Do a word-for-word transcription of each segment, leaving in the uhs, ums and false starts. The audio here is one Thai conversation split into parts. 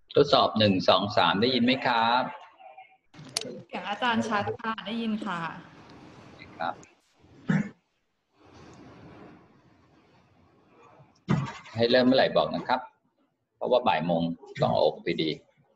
ทดสอบหนึ่งสองสามได้ยินไหมครับเสียงอาจารย์ชัดค่ะได้ยินค่ะครับให้เริ่มเมื่อไหร่บอกนะครับเพราะว่าบ่ายโมงต้องออกพอดี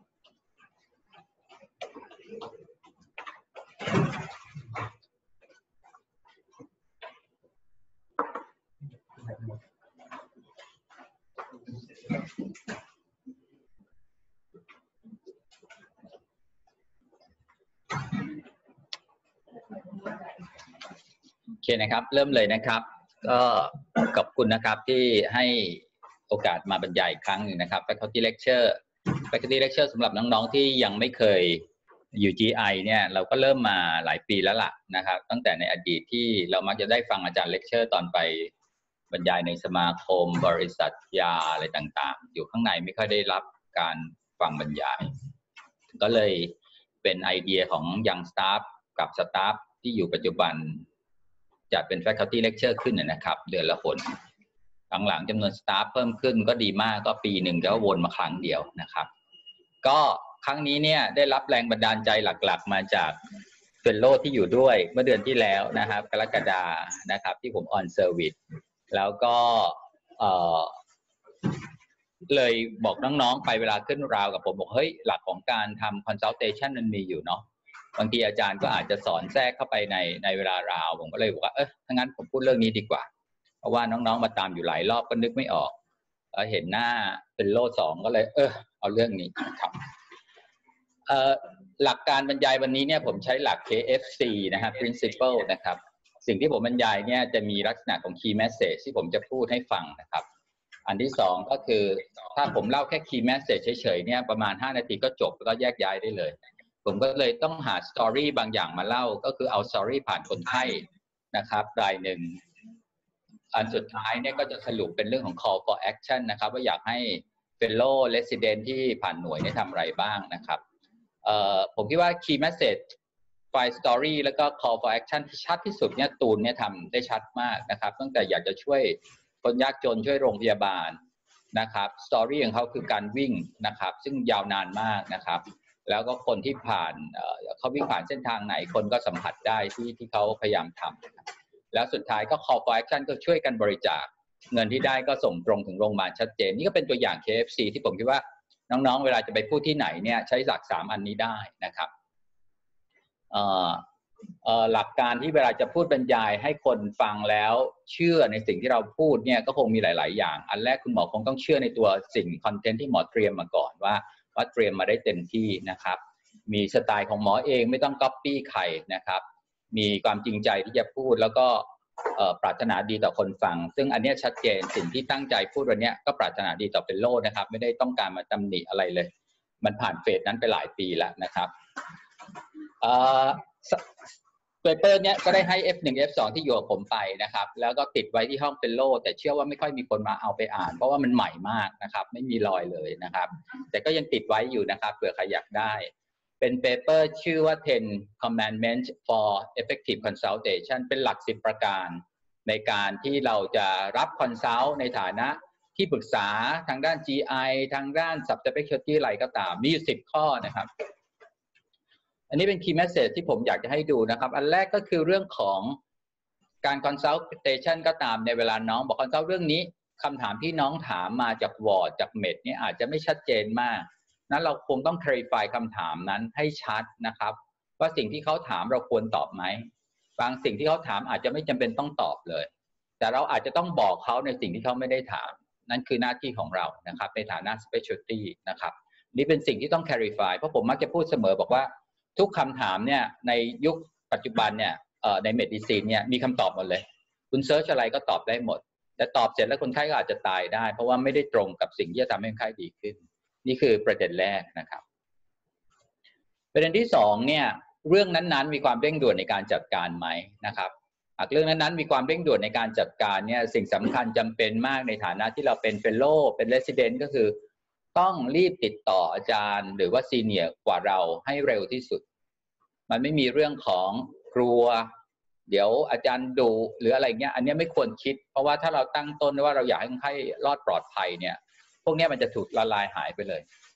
โอเคนะครับเริ่มเลยนะครับก็ขอบคุณนะครับที่ให้โอกาสมาบรรยายอีกครั้งหนึ่งนะครับ Faculty Lecture Faculty Lecture สำหรับน้องๆที่ยังไม่เคยอยู่ จี ไอ เนี่ยเราก็เริ่มมาหลายปีแล้วล่ะนะครับตั้งแต่ในอดีตที่เรามักจะได้ฟังอาจารย์เลคเชอร์ตอนไปบรรยายในสมาคมบริษัทยาอะไรต่างๆอยู่ข้างในไม่ค่อยได้รับการฟังบรรยายก็เลยเป็นไอเดียของยังสตาฟกับสตาฟที่อยู่ปัจจุบันจัดเป็น Faculty Lecture ขึ้นนะครับเดือนละคนหลังๆจำนวนสตาฟเพิ่มขึ้นก็ดีมากก็ปีหนึ่งก็วนมาครั้งเดียวนะครับก็ครั้งนี้เนี่ยได้รับแรงบันดาลใจหลักๆมาจากเฟลโลที่อยู่ด้วยเมื่อเดือนที่แล้วนะครับกรกฎานะครับที่ผมออนเซอร์วิสแล้วก็เอ่อเลยบอกน้องๆไปเวลาขึ้นราวกับผมบอกเฮ้ยหลักของการทำ consultation มันมีอยู่เนาะบางทีอาจารย์ก็อาจจะสอนแทรกเข้าไปในในเวลาราวผมก็เลยบอกว่าเออถ้างั้นผมพูดเรื่องนี้ดีกว่าเพราะว่าน้องๆมาตามอยู่หลายรอบก็นึกไม่ออกเห็นหน้าเป็นโลสองก็เลยเออเอาเรื่องนี้ครับหลักการบรรยายวันนี้เนี่ยผมใช้หลัก เค เอฟ ซี นะครับ principle นะครับสิ่งที่ผมบรรยายเนี่ยจะมีลักษณะของ key message ที่ผมจะพูดให้ฟังนะครับอันที่สองก็คือถ้าผมเล่าแค่ key message เฉยๆเนี่ยประมาณห้านาทีก็จบแล้วก็แยกย้ายได้เลยผมก็เลยต้องหา story บางอย่างมาเล่าก็คือเอา story ผ่านคนไข้นะครับรายหนึ่งอันสุดท้ายเนี่ยก็จะสรุปเป็นเรื่องของ call for action นะครับว่าอยากให้ fellow resident ที่ผ่านหน่วยเนี่ยทำอะไรบ้างนะครับผมคิดว่า key message file story แล้วก็ call for action ที่ชัดที่สุดเนี่ยตูนเนี่ยทำได้ชัดมากนะครับตั้งแต่อยากจะช่วยคนยากจนช่วยโรงพยาบาลนะครับ story ของเขาคือการวิ่งนะครับซึ่งยาวนานมากนะครับแล้วก็คนที่ผ่านเขาวิ่งผ่านเส้นทางไหนคนก็สัมผัสได้ที่ที่เขาพยายามทำแล้วสุดท้ายก็ call for action ก็ช่วยกันบริจาคเงินที่ได้ก็ส่งตรงถึงโรงพยาบาลชัดเจนนี่ก็เป็นตัวอย่าง เค เอฟ ซี ที่ผมคิดว่าน้องๆเวลาจะไปพูดที่ไหนเนี่ยใช้หลักสามอันนี้ได้นะครับหลักการที่เวลาจะพูดบรรยายให้คนฟังแล้วเชื่อในสิ่งที่เราพูดเนี่ยก็คงมีหลายๆอย่างอันแรกคุณหมอคงต้องเชื่อในตัวสิ่งคอนเทนต์ที่หมอเตรียมมาก่อนว่าว่าเตรียมมาได้เต็มที่นะครับมีสไตล์ของหมอเองไม่ต้องก๊อปปี้ใครนะครับมีความจริงใจที่จะพูดแล้วก็ปรารถนาดีต่อคนฟังซึ่งอันนี้ชัดเจนสิ่งที่ตั้งใจพูดวันนี้ก็ปรารถนาดีต่อเป็นโลกนะครับไม่ได้ต้องการมาตำหนิอะไรเลยมันผ่านเฟสนั้นไปหลายปีแล้วนะครับเปเปอร์เนี้ยก็ได้ให้ เอฟ หนึ่ง เอฟ สอง ที่อยู่กับผมไปนะครับแล้วก็ติดไว้ที่ห้องเป็นโลแต่เชื่อว่าไม่ค่อยมีคนมาเอาไปอ่านเพราะว่ามันใหม่มากนะครับไม่มีรอยเลยนะครับแต่ก็ยังติดไว้อยู่นะครับเผื่อใครอยากได้เป็นเปเปอร์ชื่อว่าสิบ commandments for effective consultation เป็นหลักสิบประการในการที่เราจะรับคอนซัลท์ในฐานะที่ปรึกษาทางด้าน จี ไอ ทางด้าน subspecialty อะไรก็ตามมีอยู่สิบข้อนะครับอันนี้เป็น key message ที่ผมอยากจะให้ดูนะครับอันแรกก็คือเรื่องของการ consultation ก็ตามในเวลาน้องบอก consult เรื่องนี้คำถามที่น้องถามมาจากวอร์ดจากเมดเนี่ยอาจจะไม่ชัดเจนมากนั้นเราคงต้อง clarify คำถามนั้นให้ชัดนะครับว่าสิ่งที่เขาถามเราควรตอบไหมบางสิ่งที่เขาถามอาจจะไม่จำเป็นต้องตอบเลยแต่เราอาจจะต้องบอกเขาในสิ่งที่เขาไม่ได้ถามนั่นคือหน้าที่ของเรานะครับในฐานะ specialty นะครับนี่เป็นสิ่งที่ต้อง clarify เพราะผมมักจะพูดเสมอบอกว่าทุกคำถามเนี่ยในยุคปัจจุบันเนี่ยในเมดิซินเนี่ยมีคำตอบหมดเลยคุณเซิร์ชอะไรก็ตอบได้หมดแต่ตอบเสร็จแล้วคนไข้ก็อาจจะตายได้เพราะว่าไม่ได้ตรงกับสิ่งที่จะทำให้คนไข้ดีขึ้นนี่คือประเด็นแรกนะครับประเด็นที่สองเนี่ยเรื่องนั้นๆมีความเร่งด่วนในการจัดการไหมนะครับหากเรื่องนั้นๆมีความเร่งด่วนในการจัดการเนี่ยสิ่งสำคัญจำเป็นมากในฐานะที่เราเป็นเฟลโลเป็นเรสซิเดนต์ก็คือต้องรีบติดต่ออาจารย์หรือว่าซีเนียร์กว่าเราให้เร็วที่สุดมันไม่มีเรื่องของกลัวเดี๋ยวอาจารย์ดูหรืออะไรเงี้ยอันนี้ไม่ควรคิดเพราะว่าถ้าเราตั้งต้นว่าเราอยากให้คนไข้รอดปลอดภัยเนี่ยพวกนี้มันจะถูกละลายหายไปเลย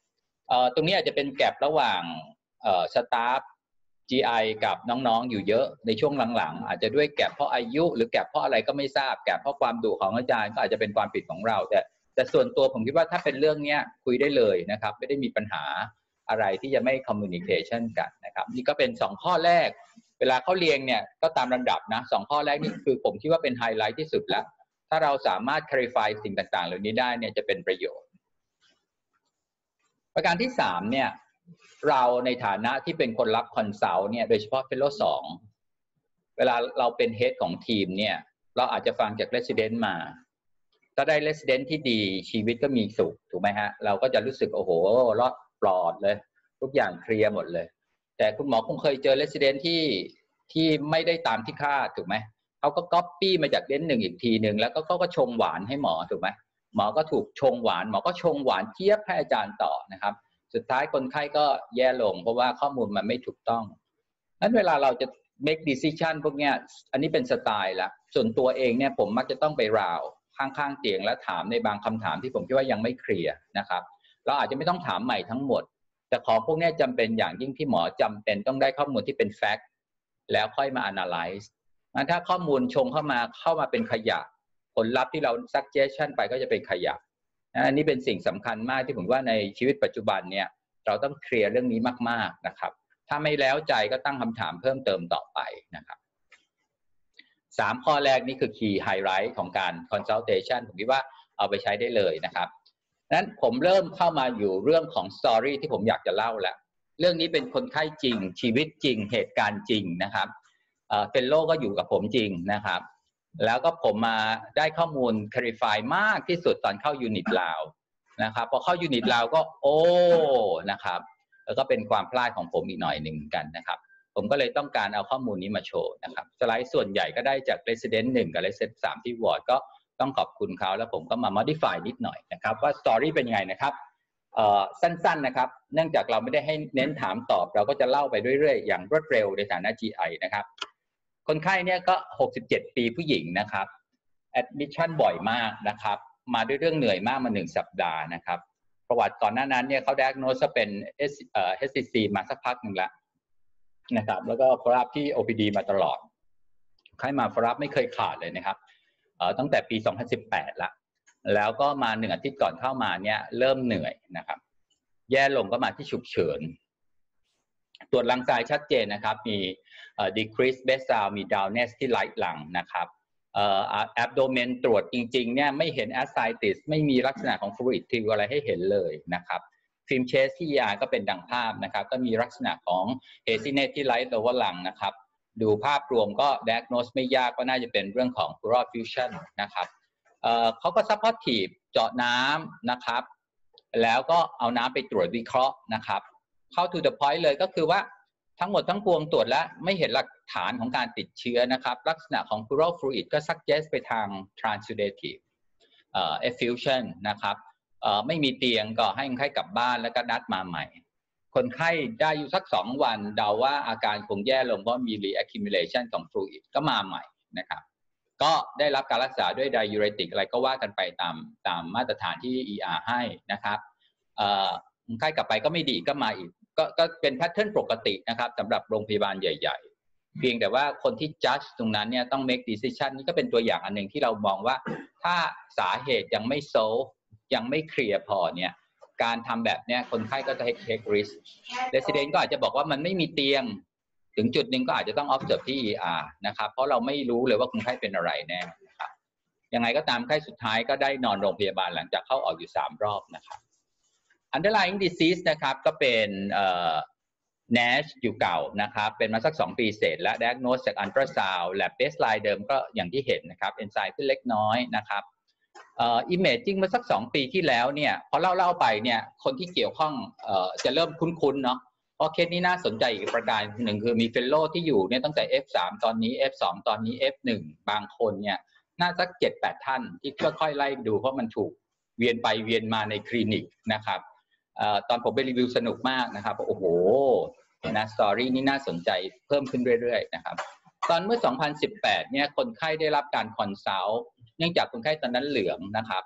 เอ่อตรงนี้อาจจะเป็นแกลบระหว่างเอ่อสตาฟ จี ไอ กับน้องๆอยู่เยอะในช่วงหลังๆอาจจะด้วยแกลบเพราะอายุหรือแกลบเพราะอะไรก็ไม่ทราบแกลบเพราะความดุของอาจารย์ก็อาจจะเป็นความผิดของเราแต่แต่ส่วนตัวผมคิดว่าถ้าเป็นเรื่องเนี้ยคุยได้เลยนะครับไม่ได้มีปัญหาอะไรที่จะไม่ communication กันนะครับนี่ก็เป็นสองข้อแรกเวลาเขาเรียงเนี่ยก็ตามลำดับนะสองข้อแรกนี่คือผมคิดว่าเป็นไฮไลท์ที่สุดแล้วถ้าเราสามารถ clarify สิ่งต่างๆเหล่านี้ได้เนี่ยจะเป็นประโยชน์ประการที่สามเนี่ยเราในฐานะที่เป็นคนรับคอนซัลท์เนี่ยโดยเฉพาะเฟลโลสองเวลาเราเป็นเฮดของทีมเนี่ยเราอาจจะฟังจากเรสซิเดนต์มาถ้าได้เรสซิเดนต์ที่ดีชีวิตก็มีสุขถูกไหมฮะเราก็จะรู้สึกโอ้โหรอดปลอดเลยทุกอย่างเคลียร์หมดเลยแต่คุณหมอคงเคยเจอเรสซิเดนต์ที่ที่ไม่ได้ตามที่คาดถูกไหมเขาก็ก๊อปปี้มาจากเดนหนึ่งอีกทีหนึ่งแล้วก็เขาก็ชงหวานให้หมอถูกไหมหมอก็ถูกชงหวานหมอก็ชงหวานเจี๊ยบให้อาจารย์ต่อนะครับสุดท้ายคนไข้ก็แย่ลงเพราะว่าข้อมูลมันไม่ถูกต้องนั้นเวลาเราจะ make decision พวกเนี้ยอันนี้เป็นสไตล์ละส่วนตัวเองเนี่ยผมมักจะต้องไปราวข้างๆเตียงและถามในบางคำถามที่ผมคิดว่ายังไม่เคลียร์นะครับเราอาจจะไม่ต้องถามใหม่ทั้งหมดแต่ของพวกนี้จำเป็นอย่างยิ่งที่หมอจำเป็นต้องได้ข้อมูลที่เป็น fact แล้วค่อยมา analyze งั้นถ้าข้อมูลชงเข้ามาเข้ามาเป็นขยะผลลัพธ์ที่เรา suggestion ไปก็จะเป็นขยะอันนี้เป็นสิ่งสำคัญมากที่ผมว่าในชีวิตปัจจุบันเนี่ยเราต้องเคลียร์เรื่องนี้มากๆนะครับถ้าไม่แล้วใจก็ตั้งคำถามเพิ่มเติมต่อไปนะครับสามข้อแรกนี่คือ key highlight ของการ consultation ผมคิดว่าเอาไปใช้ได้เลยนะครับนั้นผมเริ่มเข้ามาอยู่เรื่องของ story ที่ผมอยากจะเล่าแล้วเรื่องนี้เป็นคนไข้จริงชีวิตจริงเหตุการณ์จริงนะครับเอ่อเฟลโลก็อยู่กับผมจริงนะครับแล้วก็ผมมาได้ข้อมูล clarify มากที่สุดตอนเข้ายูนิตลาวนะครับพอเข้ายูนิตลาวก็โอ้นะครับแล้วก็เป็นความพลาดของผมอีกหน่อยหนึ่งกันนะครับผมก็เลยต้องการเอาข้อมูลนี้มาโชว์นะครับสไลด์ส่วนใหญ่ก็ได้จาก Resident หนึ่งกับ Resident สามที่วอร์ดก็ต้องขอบคุณเขาแล้วผมก็มา modify นิดหน่อยนะครับว่า story เป็นยังไงนะครับเอ่อสั้นๆนะครับเนื่องจากเราไม่ได้ให้เน้นถามตอบเราก็จะเล่าไปเรื่อยๆอย่างรวดเร็วในฐานะ จี ไอ นะครับคนไข้เนี่ยก็หกสิบเจ็ดปีผู้หญิงนะครับ admission บ่อยมากนะครับมาด้วยเรื่องเหนื่อยมากมาหนึ่งสัปดาห์นะครับประวัติก่อนหน้านั้นเนี่ยเขา diagnose เป็น เอช ซี ซี มาสักพักหนึ่งแล้วนะครับแล้วก็ follow up ที่ โอ พี ดี มาตลอดไข้มา follow up ไม่เคยขาดเลยนะครับเอ่อตั้งแต่ปีสองพันสิบแปดละแล้วก็มาหนึ่งอาทิตย์ก่อนเข้ามาเนี่ยเริ่มเหนื่อยนะครับแย่ลงก็มาที่ฉุกเฉินตรวจรังกายชัดเจนนะครับมีเอ่อ decrease basal มี downess ที่ right หลังนะครับเอ่อ abdomen ตรวจจริงๆเนี่ยไม่เห็น ascites ไม่มีลักษณะของ fluidทิวอะไรให้เห็นเลยนะครับฟิล์มเชสที่ อี อาร์ ก็เป็นดังภาพนะครับก็มีลักษณะของ haziness ที่ right lower lung นะครับดูภาพรวมก็ diagnose ไม่ยากก็น่าจะเป็นเรื่องของ pleural effusion นะครับเอ่อเขาก็ supportive เจาะน้ำนะครับแล้วก็เอาน้ำไปตรวจวิเคราะห์นะครับเข้า to the point เลยก็คือว่าทั้งหมดทั้งปวงตรวจแล้วไม่เห็นหลักฐานของการติดเชื้อนะครับลักษณะของ pleural fluid ก็ suggest ไปทาง transudative เอ่อ effusion นะครับเอ่อไม่มีเตียงก็ให้คนไข้กลับบ้านแล้วก็นัดมาใหม่คนไข้ได้อยู่สักสองวันเดาว่าอาการคงแย่ลงเพราะมี reaccumulation ของ fluid ก็มาใหม่นะครับก็ได้รับการรักษาด้วย diuretic อะไรก็ว่ากันไปตามตามมาตรฐานที่ อี อาร์ ให้นะครับเอ่อคนไข้กลับไปก็ไม่ดีก็มาอีกก็ก็เป็นแพทเทิร์นปกตินะครับสำหรับโรงพยาบาลใหญ่ๆเพียงแต่ว่าคนที่ judge ตรงนั้นเนี่ยต้อง make decision นี่ก็เป็นตัวอย่างอันหนึ่งที่เรามองว่าถ้าสาเหตุยังไม่ solve ยังไม่เคลียร์พอเนี่ยการทำแบบเนี้ยคนไข้ก็จะ take take risk resident ก็อาจจะบอกว่ามันไม่มีเตียงถึงจุดหนึ่งก็อาจจะต้อง observe ที่ อี อาร์ นะครับเพราะเราไม่รู้เลยว่าคนไข้เป็นอะไรแน่นะครับยังไงก็ตามไข้สุดท้ายก็ได้นอนโรงพยาบาลหลังจากเข้าออกอยู่สามรอบนะครับ underlying disease นะครับก็เป็นเอ่อ เนช อยู่เก่านะครับเป็นมาสักสองปีเศษและ diagnose จาก ultrasound lab baseline เดิมก็อย่างที่เห็นนะครับ enzyme ขึ้นเล็กน้อยนะครับเอ่อ imaging มาสักสองปีที่แล้วเนี่ยพอเล่าเล่าไปเนี่ยคนที่เกี่ยวข้องเอ่อจะเริ่มคุ้นๆเนาะเพราะเคสนี้น่าสนใจอีกประการหนึ่งคือมีเฟลโลที่อยู่เนี่ยตั้งแต่ เอฟ สาม ตอนนี้ เอฟ สอง ตอนนี้ เอฟ หนึ่ง บางคนเนี่ยน่าสัก เจ็ดแปด ท่านที่ค่อยๆไล่ดูเพราะมันถูกเวียนไปเวียนมาในคลินิกนะครับเอ่อตอนผมไปรีวิวสนุกมากนะครับโอ้โหนะสตอรี่นี่น่าสนใจเพิ่มขึ้นเรื่อยๆนะครับตอนเมื่อสองพันสิบแปดเนี่ยคนไข้ได้รับการคอนซัลท์เนื่องจากคนไข้ตอนนั้นเหลืองนะครับ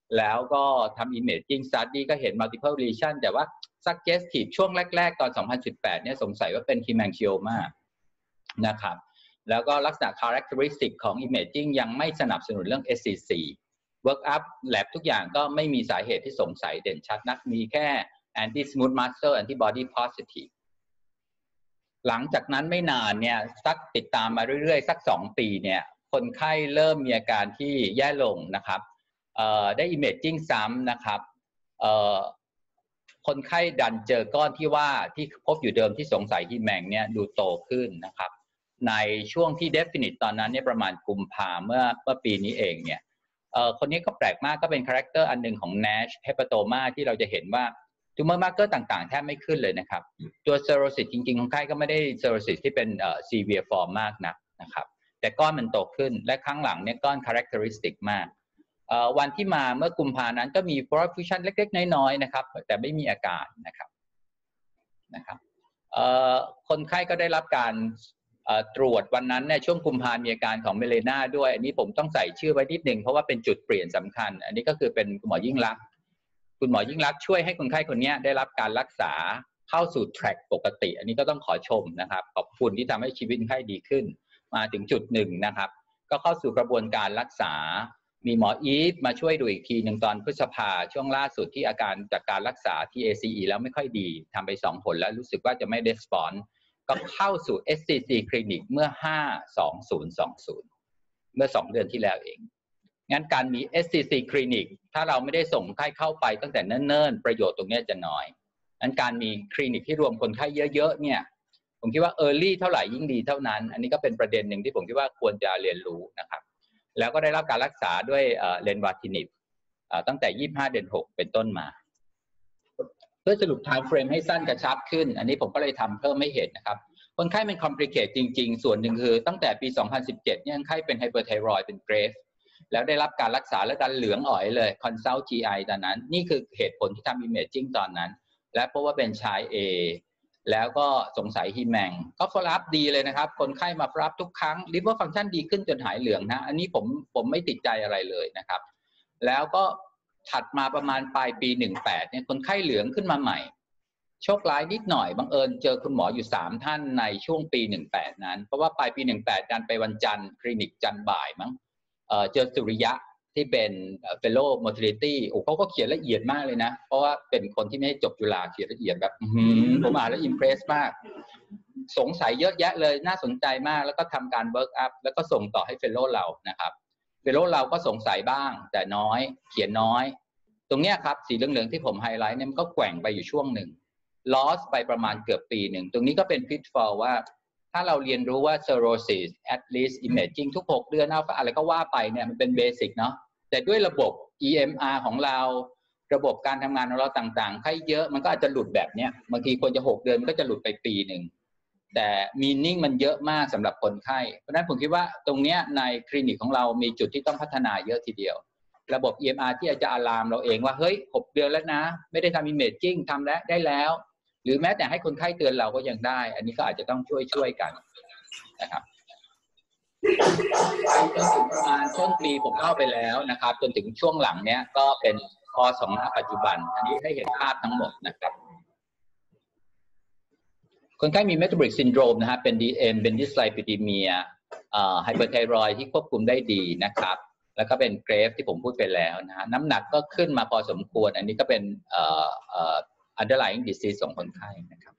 แล้วก็ทำ imaging study ก็เห็น multiple lesion แต่ว่า suggestive ช่วงแรกๆตอนสองพันสิบแปดเนี่ยสงสัยว่าเป็น hemangioma นะครับแล้วก็ลักษณะ characteristic ของ imaging ยังไม่สนับสนุนเรื่อง เอส ซี ซี work up lab ทุกอย่างก็ไม่มีสาเหตุที่สงสัยเด่นชัดนักมีแค่ anti smooth muscle antibody positive หลังจากนั้นไม่นานเนี่ยสักติดตามมาเรื่อยๆสักสองปีเนี่ยคนไข้เริ่มมีอาการที่แย่ลงนะครับได้ imaging ซ้ำนะครับคนไข้ดันเจอก้อนที่ว่าที่พบอยู่เดิมที่สงสัยที่แมงเนี่ยดูโตขึ้นนะครับในช่วงที่ definite ตอนนั้นเนี่ยประมาณกุมภาเมื่อเมื่อปีนี้เองเนี่ยคนนี้ก็แปลกมากก็เป็นคาแรคเตอร์อันหนึ่งของ NASH hepatoma ที่เราจะเห็นว่าtumor marker ต่างๆแทบไม่ขึ้นเลยนะครับตัว cirrhosis จริงๆคนไข้ก็ไม่ได้ cirrhosis ที่เป็น severe form มากนักนะครับแต่ก้อนมันโตขึ้นและครั้งหลังเนี่ยก้อน characteristic มากวันที่มาเมื่อกุมภานั้นก็มี perfusion เล็กๆน้อยๆนะครับแต่ไม่มีอาการนะครับนะครับคนไข้ก็ได้รับการตรวจวันนั้นเนี่ยช่วงกุมภามีอาการของเมเลนาด้วยอันนี้ผมต้องใส่ชื่อไว้นิดนึงเพราะว่าเป็นจุดเปลี่ยนสำคัญอันนี้ก็คือเป็นคุณหมอยิ่งลักษณ์คุณหมอยิ่งลักษณ์ช่วยให้คนไข้คนนี้ได้รับการรักษาเข้าสู่ track ปกติอันนี้ก็ต้องขอชมนะครับขอบคุณที่ทำให้ชีวิตคนไข้ดีขึ้นมาถึงจุดหนึ่งนะครับก็เข้าสู่กระบวนการรักษามีหมออีฟมาช่วยดูอีกทีหนึ่งตอนพฤษภาช่วงล่าสุดที่อาการจากการรักษาที่ เอ ซี อี แล้วไม่ค่อยดีทำไปสองผลแล้วรู้สึกว่าจะไม่ respond ก็เข้าสู่ เอส ซี ซี Clinic เมื่อห้า สองศูนย์ สองศูนย์เมื่อสองเดือนที่แล้วเองงั้นการมี เอส ซี ซี Clinic ถ้าเราไม่ได้ส่งคนไข้เข้าไปตั้งแต่เนิ่นๆประโยชน์ตรงนี้จะน้อยงั้นการมีคลินิกที่รวมคนไข้เยอะๆเนี่ยผมคิดว่า early เท่าไหร่ยิ่งดีเท่านั้นอันนี้ก็เป็นประเด็นหนึ่งที่ผมคิดว่าควรจะเรียนรู้นะครับแล้วก็ได้รับการรักษาด้วยเลนวาทินิบตั้งแต่ยี่สิบห้าเดือนหกเป็นต้นมาเพื่อสรุป time frame ให้สั้นกระชับขึ้นอันนี้ผมก็เลยทำเพิ่มให้เห็นนะครับคนไข้เป็น complicate จริงๆส่วนหนึ่งคือตั้งแต่ปีสองพันสิบเจ็ดเนี่ยคนไข้เป็น hyperthyroid เป็น grave แล้วได้รับการรักษาและการเหลืองอ๋อยเลย consult จี ไอ ตอนนั้นนี่คือเหตุผลที่ทำ imaging ตอนนั้นและเพราะว่าเป็นชาย A แล้วก็สงสัยฮีแมงก็ follow up ดีเลยนะครับคนไข้มา follow up ทุกครั้ง liver function ดีขึ้นจนหายเหลืองนะอันนี้ผมผมไม่ติดใจอะไรเลยนะครับแล้วก็ถัดมาประมาณปลายปีสิบแปดเนี่ยคนไข้เหลืองขึ้นมาใหม่โชคร้ายนิดหน่อยบังเอิญเจอคุณหมออยู่สามท่านในช่วงปีสิบแปดนั้นเพราะว่าปลายปีสิบแปดดันไปวันจันทร์คลินิกจันทร์บ่ายมั้ง เอ่อเจอสุริยะที่เป็น fellow mortality โอ้เขาก็เขียนละเอียดมากเลยนะเพราะว่าเป็นคนที่ไม่ได้จบจุฬาเขียนละเอียดแบบผมอ่านแล้วอิมเพรสมากสงสัยเยอะแยะเลยน่าสนใจมากแล้วก็ทำการ work up แล้วก็ส่งต่อให้ fellow เรานะครับ fellow เราก็สงสัยบ้างแต่น้อยเขียนน้อยตรงเนี้ยครับสีเหลืองๆที่ผมไฮไลท์เนี่ยมันก็แกว่งไปอยู่ช่วงหนึ่ง loss ไปประมาณเกือบปีหนึ่งตรงนี้ก็เป็น pitfall ว่าถ้าเราเรียนรู้ว่า cirrhosis at least imaging ทุกหกเดือนเอาอะไรก็ว่าไปเนี่ยมันเป็นเบสิกเนาะแต่ด้วยระบบ อี เอ็ม อาร์ ของเราระบบการทำงานของเราต่างๆไข้เยอะมันก็อาจจะหลุดแบบเนี้ยบางทีควรจะหกเดือนมันก็จะหลุดไปปีหนึ่งแต่ meaning มันเยอะมากสำหรับคนไข้เพราะฉะนั้นผมคิดว่าตรงเนี้ยในคลินิกของเรามีจุดที่ต้องพัฒนาเยอะทีเดียวระบบ อี เอ็ม อาร์ ที่อาจจะอะลามเราเองว่าเฮ้ยหกเดือนแล้วนะไม่ได้ทำ imaging ทำแล้วได้แล้วหรือแม้แต่ให้คนไข้เตือนเราก็ยังได้อันนี้ก็อาจจะต้องช่วยช่วยกันนะครับไปจนถึงประมาณต้นปีผมเล่าไปแล้วนะครับจนถึงช่วงหลังเนี้ยก็เป็นคอสองณปัจจุบันอันนี้ให้เห็นภาพทั้งหมดนะครับคนไข้มี metabolic syndrome นะฮะเป็น ดี เอ็ม เป็น dyslipidemia อ่า hyperthyroid ที่ควบคุมได้ดีนะครับแล้วก็เป็น grave ที่ผมพูดไปแล้วนะฮะน้ำหนักก็ขึ้นมาพอสมควรอันนี้ก็เป็นเอ่อเอ่อ underlying disease ของคนไข้นะครับ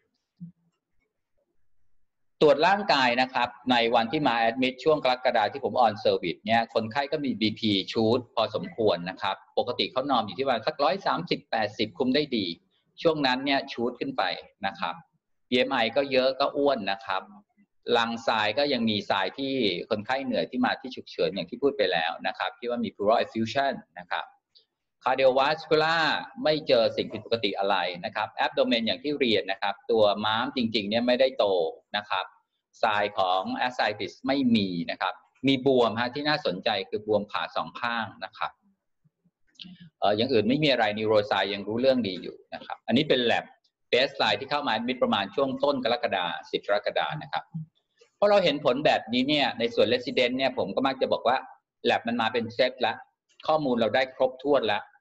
ตรวจร่างกายนะครับในวันที่มาแอดมิดช่วงกรกฎาคมที่ผมออนเซอร์วิสเนี่ยคนไข้ก็มี บี พี ชูดพอสมควรนะครับปกติเขานอนอยู่ที่ประมาณสักหนึ่งร้อยสามสิบ แปดสิบคุมได้ดีช่วงนั้นเนี่ยชูดขึ้นไปนะครับ บี เอ็ม ไอ ก็เยอะก็อ้วนนะครับลังทรายก็ยังมีทรายที่คนไข้เหนื่อยที่มาที่ฉุกเฉินอย่างที่พูดไปแล้วนะครับที่ว่ามี pleural effusion นะครับcardiovascular ไม่เจอสิ่งผิดปกติอะไรนะครับ abdomen อย่างที่เรียนนะครับตัวม้ามจริงๆเนี่ยไม่ได้โตนะครับทรายของ ascites ไม่มีนะครับมีบวมฮะที่น่าสนใจคือบวมขาสองข้างนะครับเอ่ออย่างอื่นไม่มีอะไรนิวโรไซยังรู้เรื่องดีอยู่นะครับอันนี้เป็น lab baseline ที่เข้ามามิดประมาณช่วงต้นกรกฎาคมสิบกรกฎาคมนะครับพอเราเห็นผลแบบนี้เนี่ยในส่วน resident เนี่ยผมก็มักจะบอกว่า lab มันมาเป็นเซตแล้วข้อมูลเราได้ครบถ้วนแล้ว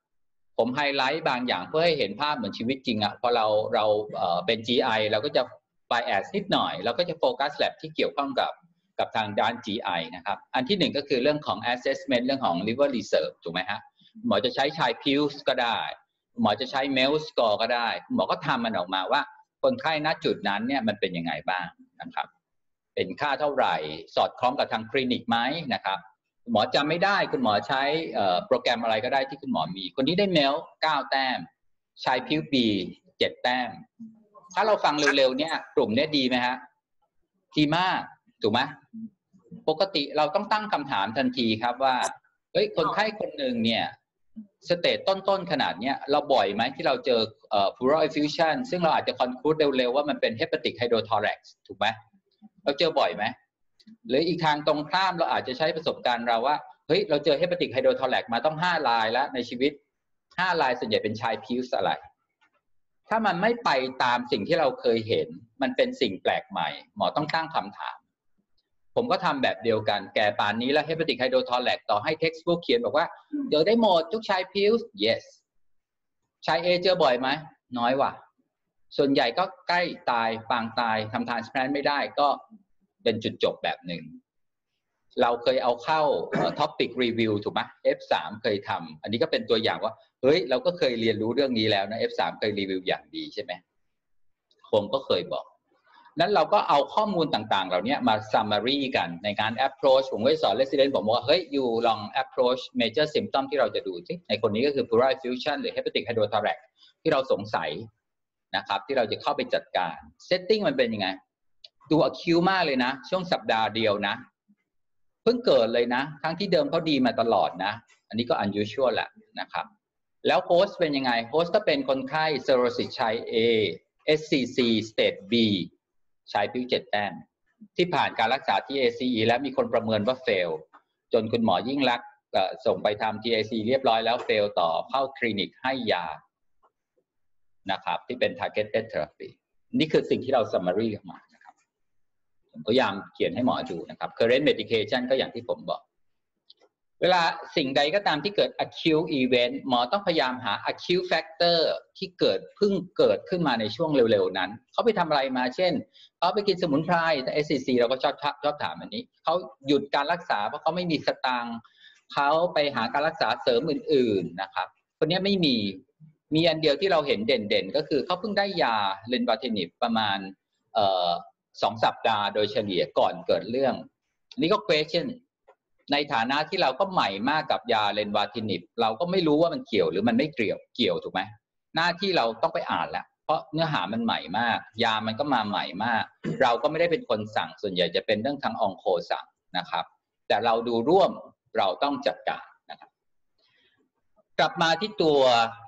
ผมไฮไลท์บางอย่างเพื่อให้เห็นภาพเหมือนชีวิตจริงอะพอเราเราเอ่อเป็น จี ไอ เราก็จะ bias นิดหน่อยเราก็จะโฟกัส lab ที่เกี่ยวข้องกับกับทางด้าน จี ไอ นะครับอันที่หนึ่งก็คือเรื่องของ assessment เรื่องของ liver reserve ถูกไหมฮะหมอจะใช้ชาย Pills ก็ได้หมอจะใช้ Mel score ก็ได้หมอก็ทำมันออกมาว่าคนไข้ณจุดนั้นเนี่ยมันเป็นยังไงบ้างนะครับเป็นค่าเท่าไหร่สอดคล้องกับทางคลินิกไหมนะครับหมอจำไม่ได้คุณหมอใช้โปรแกรมอะไรก็ได้ที่คุณหมอมีคนนี้ได้ Mel เก้าแต้มชาย Pill B เจ็ดแต้มถ้าเราฟังเร็วๆเนี่ยกลุ่มนี้ดีไหมฮะดีมากถูกไหมปกติเราต้องตั้งคำถามทันทีครับว่าเฮ้ยคนไข้คนหนึ่งเนี่ยสเตจต้นๆขนาดเนี้ยเราบ่อยไหมที่เราเจอเอ่อ pleural effusion ซึ่งเราอาจจะคอนคลูดเร็วๆว่ามันเป็น hepatic hydrothorax ถูกไหมเราเจอบ่อยไหมหรืออีกทางตรงข้ามเราอาจจะใช้ประสบการณ์เราว่าเฮ้ยเราเจอ hepatic hydrothorax มาต้องห้ารายแล้วในชีวิตห้ารายส่วนใหญ่เป็นชาย Pills อะไรถ้ามันไม่ไปตามสิ่งที่เราเคยเห็นมันเป็นสิ่งแปลกใหม่หมอต้องตั้งคำถามผมก็ทำแบบเดียวกันแก่ป่านนี้แล้ว hepatic hydrothorax ต่อให้ textbook เขียนบอกว่าเดี๋ยวได้หมดทุกชาย Pills yes ชาย A เจอบ่อยไหมน้อยว่ะส่วนใหญ่ก็ใกล้ตายปางตายทำ transplant ไม่ได้ก็เป็นจุดจบแบบหนึ่งเราเคยเอาเข้า topic review ถูกไหม เอฟ สาม เคยทำอันนี้ก็เป็นตัวอย่างว่าเฮ้ยเราก็เคยเรียนรู้เรื่องนี้แล้วนะ เอฟ สาม เคยรีวิวอย่างดีใช่ไหมผมก็เคยบอกนั้นเราก็เอาข้อมูลต่างๆเหล่านี้มา summary กันในการ approach ผมก็สอน resident ผมว่าเฮ้ยอยู่ลอง approach major symptom ที่เราจะดูสิในคนนี้ก็คือ pleural effusion หรือ hepatic hydrothorax ที่เราสงสัยนะครับที่เราจะเข้าไปจัดการ setting มันเป็นยังไงดู acute มากเลยนะช่วงสัปดาห์เดียวนะเพิ่งเกิดเลยนะทั้งที่เดิมเขาดีมาตลอดนะอันนี้ก็ unusual แหละนะครับแล้วโฮสต์เป็นยังไงโฮสต์ก็เป็นคนไข้ cirrhosis ชาย A เอส ซี ซี stage B ชาย Pill เจ็ดแต้มที่ผ่านการรักษา ที เอ ซี อี แล้วมีคนประเมินว่า fail จนคุณหมอยิ่งลักษณ์ส่งไปทำ ที เอ ซี เรียบร้อยแล้ว fail ต่อเข้าคลินิกให้ยานะครับที่เป็น targeted therapy นี่คือสิ่งที่เรา summary ออกมานะครับผมพยายามเขียนให้หมอดูนะครับ current medication ก็อย่างที่ผมบอกเวลาสิ่งใดก็ตามที่เกิด acute event หมอต้องพยายามหา acute factor ที่เกิดเพิ่งเกิดขึ้นมาในช่วงเร็วๆนั้นเขาไปทำอะไรมาเช่นเขาไปกินสมุนไพร เอส ซี ซี เราก็ชอบชอบถามอันนี้เขาหยุดการรักษาเพราะเขาไม่มีสตางค์เขาไปหาการรักษาเสริมอื่นๆนะครับคนนี้ไม่มีมีอันเดียวที่เราเห็นเด่นๆก็คือเขาเพิ่งได้ยาเลนวาทินิบประมาณเอ่อสองสัปดาห์โดยเฉลี่ยก่อนเกิดเรื่องนี่ก็ questionในฐานะที่เราก็ใหม่มากกับยาเลนวาทินิบเราก็ไม่รู้ว่ามันเกี่ยวหรือมันไม่เกี่ยวเกี่ยวถูกไหมหน้าที่เราต้องไปอ่านแหละเพราะเนื้อหามันใหม่มากยามันก็มาใหม่มากเราก็ไม่ได้เป็นคนสั่งส่วนใหญ่จะเป็นเรื่องทางองโคสั่งนะครับแต่เราดูร่วมเราต้องจัดการนะครับกลับมาที่ตัว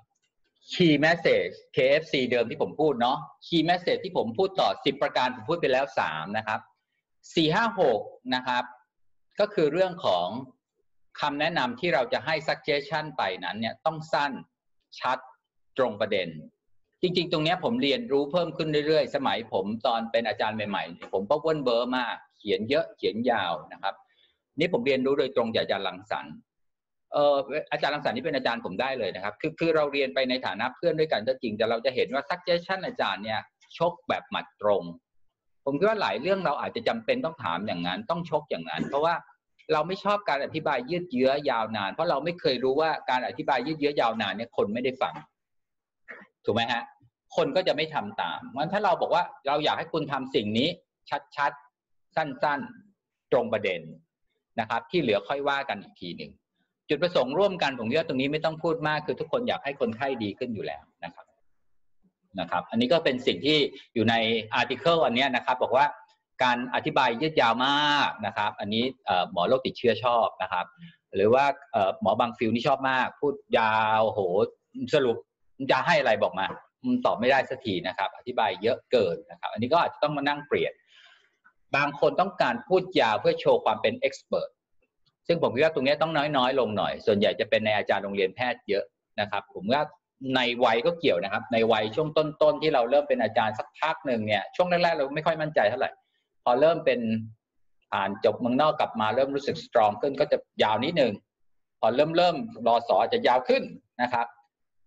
Key Message เค เอฟ ซี เดิมที่ผมพูดเนาะ Key Message ที่ผมพูดต่อสิบประการผมพูดไปแล้วสามนะครับสี่ ห้า หกนะครับก็คือเรื่องของคำแนะนำที่เราจะให้ suggestion ไปนั้นเนี่ยต้องสั้นชัดตรงประเด็นจริงๆตรงนี้ผมเรียนรู้เพิ่มขึ้นเรื่อยๆสมัยผมตอนเป็นอาจารย์ใหม่ๆผมก็เวิ้นเบอร์มากเขียนเยอะเขียนยาวนะครับนี่ผมเรียนรู้โดยตรงจากอาจารย์รังสรรค์เอ่ออาจารย์รังสรรค์นี่เป็นอาจารย์ผมได้เลยนะครับคือคือเราเรียนไปในฐานะเพื่อนด้วยกันก็จริงแต่เราจะเห็นว่า suggestion อาจารย์เนี่ยชกแบบหมัดตรงผมคิดว่าหลายเรื่องเราอาจจะจำเป็นต้องถามอย่างนั้นต้องชกอย่างนั้นเพราะว่าเราไม่ชอบการอธิบายยืดเยื้อยาวนานเพราะเราไม่เคยรู้ว่าการอธิบายยืดเยื้อยาวนานเนี่ยคนไม่ได้ฟังถูกไหมฮะคนก็จะไม่ทำตามงั้นถ้าเราบอกว่าเราอยากให้คุณทำสิ่งนี้ชัดๆสั้นๆตรงประเด็นนะครับที่เหลือค่อยว่ากันอีกทีหนึ่งจุดประสงค์ร่วมกันผมคิดว่าตรงนี้ไม่ต้องพูดมากคือทุกคนอยากให้คนไข้ดีขึ้นอยู่แล้วนะครับนะครับอันนี้ก็เป็นสิ่งที่อยู่ในอาร์ติเคิลอันนี้นะครับบอกว่าการอธิบายยืดยาวมากนะครับอันนี้หมอโรคติดเชื้อชอบนะครับหรือว่าหมอบางฟิลนี่ชอบมากพูดยาวโหสรุปจะให้อะไรบอกมาตอบไม่ได้สักทีนะครับอธิบายเยอะเกินนะครับอันนี้ก็อาจจะต้องมานั่งเปลี่ยนบางคนต้องการพูดยาวเพื่อโชว์ความเป็นเอ็กซ์เพิร์ทซึ่งผมคิดว่าตรงนี้ต้องน้อยๆลงหน่อยส่วนใหญ่จะเป็นในอาจารย์โรงเรียนแพทย์เยอะนะครับผมว่าในวัยก็เกี่ยวนะครับในวัยช่วงต้นๆที่เราเริ่มเป็นอาจารย์สักพักหนึ่งเนี่ยช่วงแรกๆเราไม่ค่อยมั่นใจเท่าไหร่พอเริ่มเป็นผ่านจบเมืองนอกกลับมาเริ่มรู้สึกสตรองขึ้นก็จะยาวนิดนึงพอเริ่มเริ่มรอสอจะยาวขึ้นนะครับ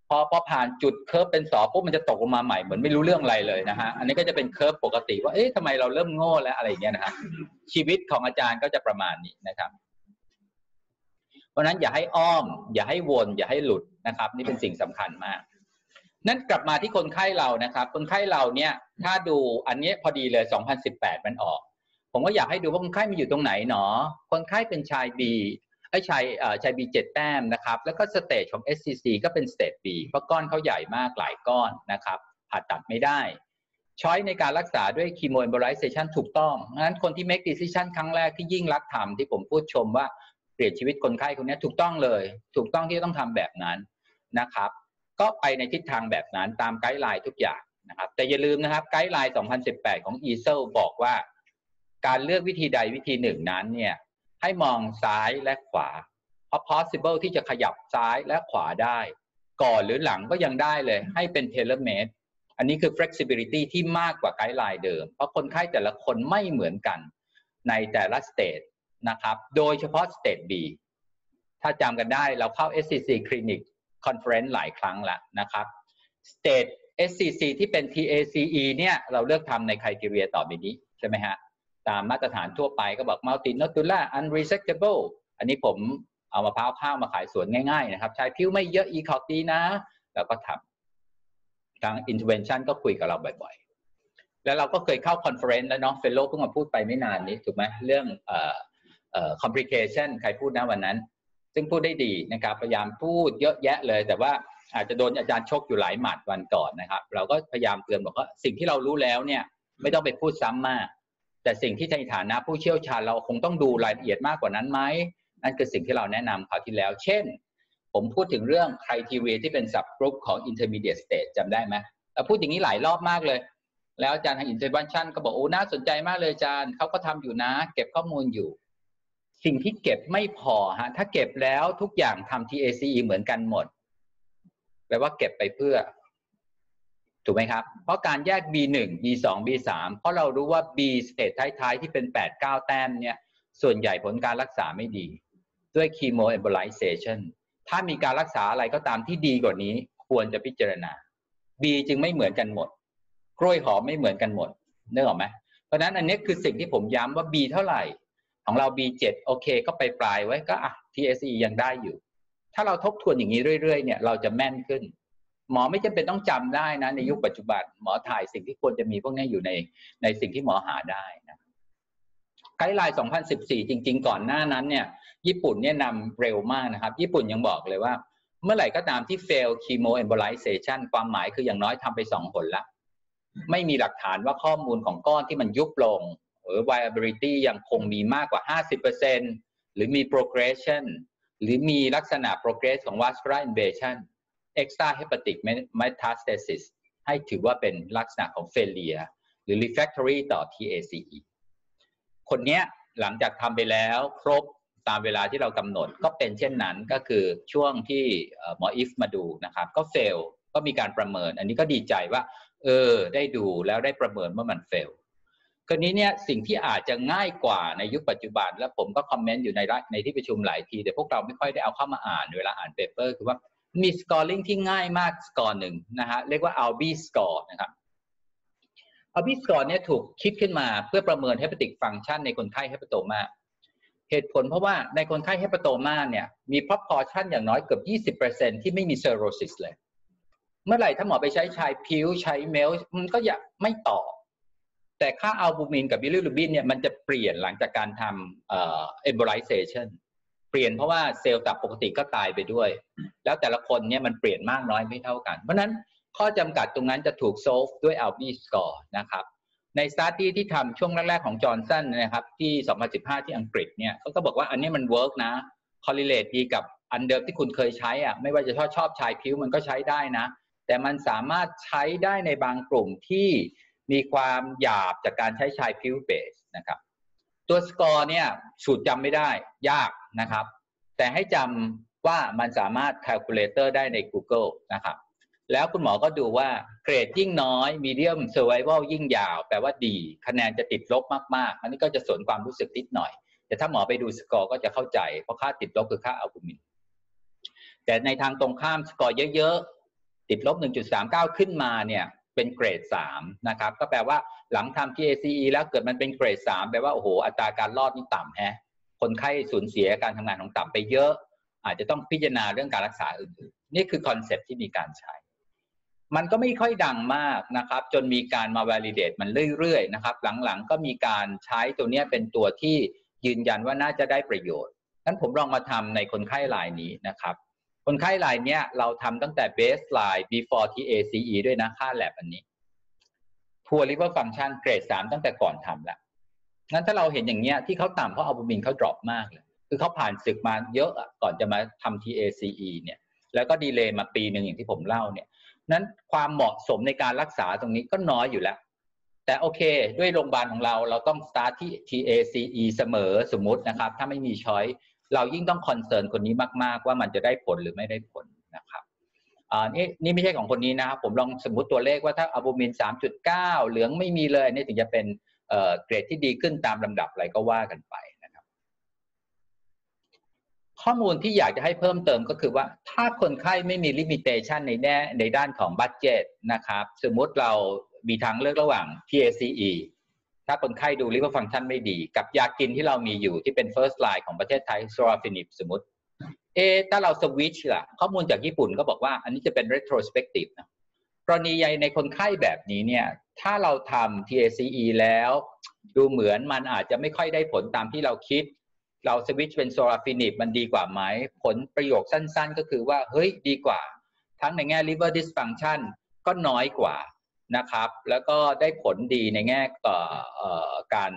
พอพอผ่านจุดเคิร์ฟเป็นสอปุ๊บมันจะตกลงมาใหม่เหมือนไม่รู้เรื่องอะไรเลยนะฮะอันนี้ก็จะเป็นเคิร์ฟปกติว่าเอ๊ะทำไมเราเริ่มโง่แล้วอะไรอย่างเงี้ยนะฮะชีวิตของอาจารย์ก็จะประมาณนี้นะครับเพราะนั้นอย่าให้อ้อมอย่าให้วนอย่าให้หลุดนะครับนี่เป็นสิ่งสำคัญมากนั่นกลับมาที่คนไข้เรานะครับคนไข้เราเนี่ยถ้าดูอันนี้พอดีเลยสองพันสิบแปดมันออกผมก็อยากให้ดูว่าคนไข้มันอยู่ตรงไหนหนอคนไข้เป็นชาย B ไอ้ชายเอ่อชาย B เจ็ดแต้มนะครับแล้วก็สเตจของ เอส ซี ซี ก็เป็นสเตจ B เพราะก้อนเขาใหญ่มากหลายก้อนนะครับผ่าตัดไม่ได้ช้อยในการรักษาด้วย chemo embolization ถูกต้องงั้นคนที่ make decision ครั้งแรกที่ยิ่งรักทำที่ผมพูดชมว่าเปลี่ยนชีวิตคนไข้คนนี้ถูกต้องเลยถูกต้องที่ต้องทำแบบนั้นนะครับก็ไปในทิศทางแบบนั้นตามไกด์ไลน์ทุกอย่างนะครับแต่อย่าลืมนะครับไกด์ไลน์สองพันสิบแปดของ อี เอส แอล บอกว่าการเลือกวิธีใดวิธีหนึ่งนั้นเนี่ยให้มองซ้ายและขวาเพราะ possible ที่จะขยับซ้ายและขวาได้ก่อนหรือหลังก็ยังได้เลยให้เป็น tailor made อันนี้คือ flexibility ที่มากกว่าไกด์ไลน์เดิมเพราะคนไข้แต่ละคนไม่เหมือนกันในแต่ละ stage นะครับโดยเฉพาะ stage B ถ้าจำกันได้เราเข้า เอส ซี ซี Clinic Conference หลายครั้งแล้วนะครับ stage เอส ซี ซี ที่เป็น ที เอ ซี อี เนี่ยเราเลือกทำใน criteria ต่อไปนี้ใช่ไหมฮะตามมาตรฐานทั่วไปก็บอก multinodular unresectable อันนี้ผมเอามะพร้าวข้าวมาขายสวนง่ายๆนะครับใช้ผิวไม่เยอะ อี คอ ดีนะแล้วก็ทำทาง intervention ก็คุยกับเราบ่อยๆแล้วเราก็เคยเข้า conference แล้วเนาะ fellow เพิ่งมาพูดไปไม่นานนี้ถูกไหมเรื่องเอ่อเอ่อ complication ใครพูดนะวันนั้นซึ่งพูดได้ดีนะครับพยายามพูดเยอะแยะเลยแต่ว่าอาจจะโดนอาจารย์ชกอยู่หลายหมัดวันก่อนนะครับเราก็พยายามเตือนบอกว่าสิ่งที่เรารู้แล้วเนี่ยไม่ต้องไปพูดซ้ำมากแต่สิ่งที่ในฐานะผู้เชี่ยวชาญเราคงต้องดูรายละเอียดมากกว่านั้นไหมนั่นคือสิ่งที่เราแนะนำคราวที่แล้วเช่นผมพูดถึงเรื่อง criteria ที่เป็น subgroup ของ intermediate stage จำได้ไหมเราพูดอย่างนี้หลายรอบมากเลยแล้วอาจารย์ทาง intervention ก็บอกโอ้น่าสนใจมากเลยอาจารย์เขาก็ทำอยู่นะเก็บข้อมูลอยู่สิ่งที่เก็บไม่พอฮะถ้าเก็บแล้วทุกอย่างทำ ที เอ ซี อี เหมือนกันหมดแปลว่าเก็บไปเพื่อถูกไหมครับเพราะการแยก บี หนึ่ง บี สอง บี สาม เพราะเรารู้ว่า B สเตจท้ายๆที่เป็น แปด เก้า แต้มเนี่ยส่วนใหญ่ผลการรักษาไม่ดีด้วย chemo embolization ถ้ามีการรักษาอะไรก็ตามที่ดีกว่านี้ควรจะพิจารณา B จึงไม่เหมือนกันหมดกล้วยหอมไม่เหมือนกันหมดนึกออกไหมเพราะฉะนั้นอันนี้คือสิ่งที่ผมย้ำว่า B เท่าไหร่ของเรา บี เจ็ด โอเคก็ไปปลายไว้ก็อ่ะ ที เอ ซี อี ยังได้อยู่ถ้าเราทบทวนอย่างนี้เรื่อยๆเนี่ยเราจะแม่นขึ้นหมอไม่จำเป็นต้องจำได้นะในยุคปัจจุบันหมอถ่ายสิ่งที่ควรจะมีพวกนี้อยู่ในในสิ่งที่หมอหาได้นะไกด์ไลน์สองพันสิบสี่จริงๆก่อนหน้านั้นเนี่ยญี่ปุ่นเนี่ยนำเร็วมากนะครับญี่ปุ่นยังบอกเลยว่าเมื่อไหร่ก็ตามที่ fail chemo embolization ความหมายคืออย่างน้อยทำไปสองหนละไม่มีหลักฐานว่าข้อมูลของก้อนที่มันยุบลงหรือ viability ยังคงมีมากกว่า ห้าสิบเปอร์เซ็นต์ หรือมี progression หรือมีลักษณะ progress ของ vascular invasion extrahepatic metastasis ให้ถือว่าเป็นลักษณะของ failure หรือ refractory ต่อ ที เอ ซี อี คนนี้หลังจากทำไปแล้วครบตามเวลาที่เรากำหนดก็เป็นเช่นนั้นก็คือช่วงที่หมออีฟมาดูนะครับก็ fail ก็มีการประเมินอันนี้ก็ดีใจว่าเออได้ดูแล้วได้ประเมินว่ามัน failคราวนี้เนี่ยสิ่งที่อาจจะง่ายกว่าในยุคปัจจุบันแล้วผมก็คอมเมนต์อยู่ในในที่ประชุมหลายทีแต่พวกเราไม่ค่อยได้เอาเข้ามาอ่านเวลาอ่านเปเปอร์คือว่ามีสกอร์ลิงที่ง่ายมากสกอร์หนึ่งนะฮะเรียกว่า อัล บี score นะครับ อัล บี score เนี่ยถูกคิดขึ้นมาเพื่อประเมิน hepatic function ในคนไข้ hepatoma เหตุผลเพราะว่าในคนไข้ hepatoma เนี่ยมี proportion อย่างน้อยเกือบ ยี่สิบเปอร์เซ็นต์ ที่ไม่มี cirrhosis เลยเมื่อไหร่ถ้าหมอไปใช้ชายพิวใช้เมลมันก็อย่าไม่ต่อแต่ค่าอัลบูมินกับบิลิรูบินเนี่ยมันจะเปลี่ยนหลังจากการทำเอ่อ embolization เปลี่ยนเพราะว่าเซลล์ตับปกติก็ตายไปด้วยแล้วแต่ละคนเนี่ยมันเปลี่ยนมากน้อยไม่เท่ากันเพราะนั้นข้อจำกัดตรงนั้นจะถูก solve ด้วย อัล บี score นะครับใน study ที่ทำช่วงแรกๆของจอห์นสันนะครับที่สองพันสิบห้าที่อังกฤษเนี่ยเขาก็บอกว่าอันนี้มัน work นะ correlate ดีกับอันเดิมที่คุณเคยใช้อ่ะไม่ว่าจะชอบชอบชายพิวมันก็ใช้ได้นะแต่มันสามารถใช้ได้ในบางกลุ่มที่มีความหยาบจากการใช้ชายพิวเบสนะครับตัวสกอร์เนี่ยสูตรจำไม่ได้ยากนะครับแต่ให้จำว่ามันสามารถ calculator ได้ใน Google นะครับแล้วคุณหมอก็ดูว่าเกรดยิ่งน้อย medium survival ยิ่งยาวแปลว่าดีคะแนนจะติดลบมากๆอันนี้ก็จะสวนความรู้สึกนิดหน่อยแต่ถ้าหมอไปดูสกอร์ก็จะเข้าใจเพราะค่าติดลบคือค่าอัลบูมินแต่ในทางตรงข้ามสกอร์เยอะติดลบ หนึ่งจุดสามเก้า ขึ้นมาเนี่ยเป็นเกรดสามนะครับก็แปลว่าหลังทำ ที เอ ซี อี แล้วเกิดมันเป็นเกรดสามแปลว่าโอ้โหอัตราการรอดนี่ต่ำแฮะคนไข้สูญเสียการทำงานของตับไปเยอะอาจจะต้องพิจารณาเรื่องการรักษาอื่นๆนี่คือคอนเซ็ปต์ที่มีการใช้มันก็ไม่ค่อยดังมากนะครับจนมีการมา validate มันเรื่อยๆนะครับหลังๆก็มีการใช้ตัวนี้เป็นตัวที่ยืนยันว่าน่าจะได้ประโยชน์งั้นผมลองมาทำในคนไข้รายนี้นะครับคนไข้รายนี้เราทำตั้งแต่ baseline before ที เอ ซี อี ด้วยนะค่า lab อันนี้ poor liver function เกรดสามตั้งแต่ก่อนทำแล้วงั้นถ้าเราเห็นอย่างเงี้ยที่เขาต่ำเพราะอัลบูมินเขา drop มากเลยคือเขาผ่านศึกมาเยอะก่อนจะมาทำ ที เอ ซี อี เนี่ยแล้วก็ดีเลย์มาปีหนึ่งอย่างที่ผมเล่าเนี่ยนั้นความเหมาะสมในการรักษาตรงนี้ก็น้อยอยู่แล้วแต่โอเคด้วยโรงพยาบาลของเราเราต้อง start ที่ ที เอ ซี อี เสมอสมมุตินะครับถ้าไม่มี choice เรายิ่งต้องคอนเซิร์นคนนี้มากๆว่ามันจะได้ผลหรือไม่ได้ผลนะครับอ่านี่นี่ไม่ใช่ของคนนี้นะครับผมลองสมมุติตัวเลขว่าถ้าอัลบูมิน สามจุดเก้า เหลืองไม่มีเลยนี่ถึงจะเป็นเอ่อเกรดที่ดีขึ้นตามลำดับอะไรก็ว่ากันไปนะครับข้อมูลที่อยากจะให้เพิ่มเติมก็คือว่าถ้าคนไข้ไม่มี limitation ในแน่ในด้านของ budget นะครับสมมุติเรามีทางเลือกระหว่าง ที เอ ซี อี ถ้าคนไข้ดู liver function ไม่ดีกับยากินที่เรามีอยู่ที่เป็น first line ของประเทศไทย sorafenib สมมติเอถ้าเรา switch ล่ะข้อมูลจากญี่ปุ่นก็บอกว่าอันนี้จะเป็น retrospective นะกรณีใหญ่ในคนไข้แบบนี้เนี่ยถ้าเราทำ ที เอ ซี อี แล้วดูเหมือนมันอาจจะไม่ค่อยได้ผลตามที่เราคิดเรา switch เป็น sorafenib มันดีกว่าไหมผลประโยคสั้นๆก็คือว่าเฮ้ยดีกว่าทั้งในแง่ liver dysfunction ก็น้อยกว่านะครับแล้วก็ได้ผลดีในแง่การ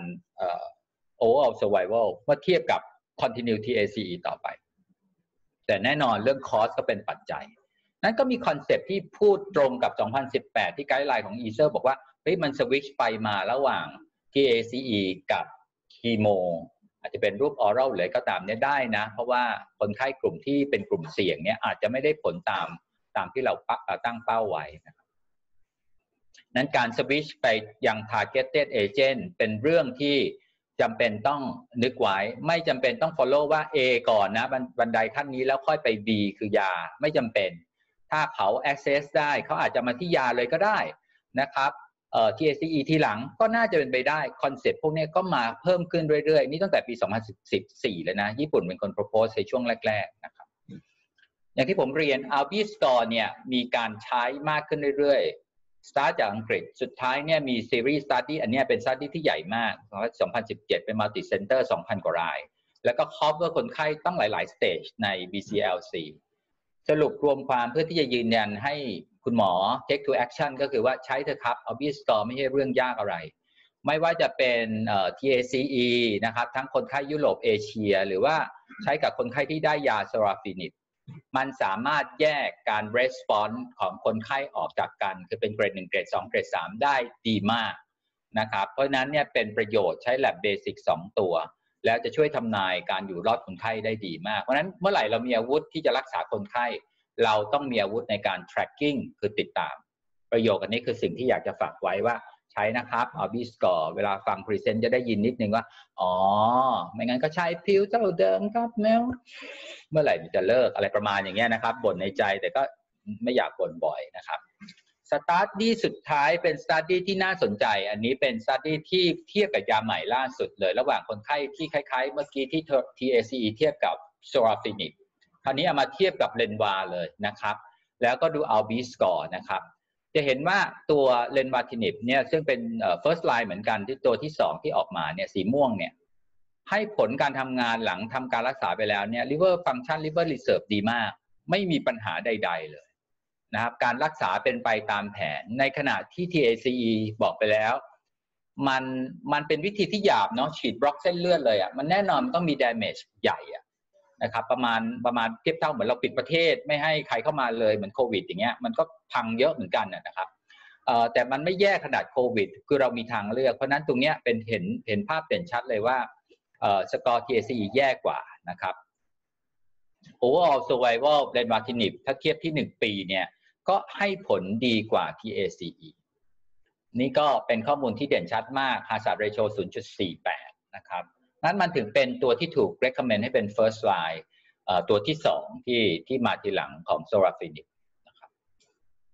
overall survival เมื่อเทียบกับ continue ที เอ ซี อี ต่อไปแต่แน่นอนเรื่อง cost ก็เป็นปัจจัยนั้นก็มีคอนเซปต์ที่พูดตรงกับสองพันสิบแปดที่ไกด์ไลน์ของ อี เซอร์ บอกว่าเฮ้ยมันสวิตช์ไปมาระหว่าง ที เอ ซี อี กับคีโมอาจจะเป็นรูป oral หรือก็ตามเนี่ยได้นะเพราะว่าคนไข้กลุ่มที่เป็นกลุ่มเสี่ยงเนี่ยอาจจะไม่ได้ผลตามตามที่เราตั้งเป้าไว้นะครับนั้นการสวิตช์ไปยัง targeted agent เป็นเรื่องที่จำเป็นต้องนึกไว้ไม่จำเป็นต้อง follow ว่า A ก่อนนะบันไดขั้นนี้แล้วค่อยไป B คือยาไม่จำเป็นถ้าเขา access ได้เขาอาจจะมาที่ยาเลยก็ได้นะครับเอ่อ ที เอ ซี อี ทีหลังก็น่าจะเป็นไปได้คอนเซ็ปต์พวกนี้ก็มาเพิ่มขึ้นเรื่อยๆนี่ตั้งแต่ปีสองพันสิบสี่เลยนะญี่ปุ่นเป็นคน propose ในช่วงแรกๆนะครับอย่างที่ผมเรียน a l b i score เนี่ยมีการใช้มากขึ้นเรื่อยๆ start จากอังกฤษสุดท้ายเนี่ยมี series study อันนี้เป็น study ที่ใหญ่มากสองพันสิบเจ็ดเป็น multi center สองพัน กว่ารายแล้วก็ cover คนไข้ต้องหลายๆ stage ใน บี ซี แอล ซี สรุปรวมความเพื่อที่จะยืนยันให้คุณหมอ take to action ก็คือว่าใช้เถอะครับ a l b i score ไม่ใช่เรื่องยากอะไรไม่ว่าจะเป็น ที เอ ซี อี นะครับทั้งคนไข้ยุโรปเอเชียหรือว่าใช้กับคนไข้ที่ได้ยา sorafenibมันสามารถแยกการ response ของคนไข้ออกจากกันคือเป็นเกรดหนึ่งเกรดสองเกรดสามได้ดีมากนะครับเพราะฉะนั้นเนี่ยเป็นประโยชน์ใช้ lab basic สองตัวแล้วจะช่วยทำนายการอยู่รอดคนไข้ได้ดีมากเพราะฉะนั้นเมื่อไหร่เรามีอาวุธที่จะรักษาคนไข้เราต้องมีอาวุธในการ tracking คือติดตามประโยคอันนี้คือสิ่งที่อยากจะฝากไว้ว่าใช้นะครับ a l b i score เวลาฟัง present จะได้ยินนิดนึงว่าอ๋อไม่งั้นก็ใช้พิวเท่าเดิมครับแมวเมื่อไหร่จะเลิกอะไรประมาณอย่างเงี้ยนะครับบ่นในใจแต่ก็ไม่อยากบ่นบ่อยนะครับสตาร์ทดี้สุดท้ายเป็นสตาร์ทดี้ที่น่าสนใจอันนี้เป็นสตาร์ทดี้ที่เทียบกับยาใหม่ล่าสุดเลยระหว่างคนไข้ที่คล้ายๆเมื่อกี้ที่ ที เอ ซี อี เทียบกับ sorafenib คราวนี้เอามาเทียบกับเลนวาเลยนะครับแล้วก็ดู a l b i score นะครับจะเห็นว่าตัวเลนวาทินิบเนี่ยซึ่งเป็น first line เหมือนกันที่ตัวที่สองที่ออกมาเนี่ยสีม่วงเนี่ยให้ผลการทำงานหลังทำการรักษาไปแล้วเนี่ย liver function liver reserve ดีมากไม่มีปัญหาใดๆเลยนะครับการรักษาเป็นไปตามแผนในขณะที่ ที เอ ซี อี บอกไปแล้วมันมันเป็นวิธีที่หยาบเนาะฉีดบล็อกเส้นเลือดเลยอ่ะมันแน่นอนมันต้องมี damage ใหญ่อ่ะนะครับประมาณประมาณเทียบเท่าเหมือนเราปิดประเทศไม่ให้ใครเข้ามาเลยเหมือนโควิดอย่างเงี้ยมันก็พังเยอะเหมือนกันนะครับเอ่อแต่มันไม่แย่ขนาดโควิดคือเรามีทางเลือกเพราะนั้นตรงเนี้ยเป็นเห็นเห็นภาพเด่นชัดเลยว่าเอ่อสกอร์ ที เอ ซี อี แย่กว่านะครับ overall survival เลนวาทินิบถ้าเทียบที่หนึ่งปีเนี่ยก็ให้ผลดีกว่า ที เอ ซี อี นี่ก็เป็นข้อมูลที่เด่นชัดมาก hazard ratio ศูนย์จุดสี่แปด นะครับนั้นมันถึงเป็นตัวที่ถูก recommend ให้เป็น first line ตัวที่สองที่ที่มาทีหลังของ sorafenib นะครับ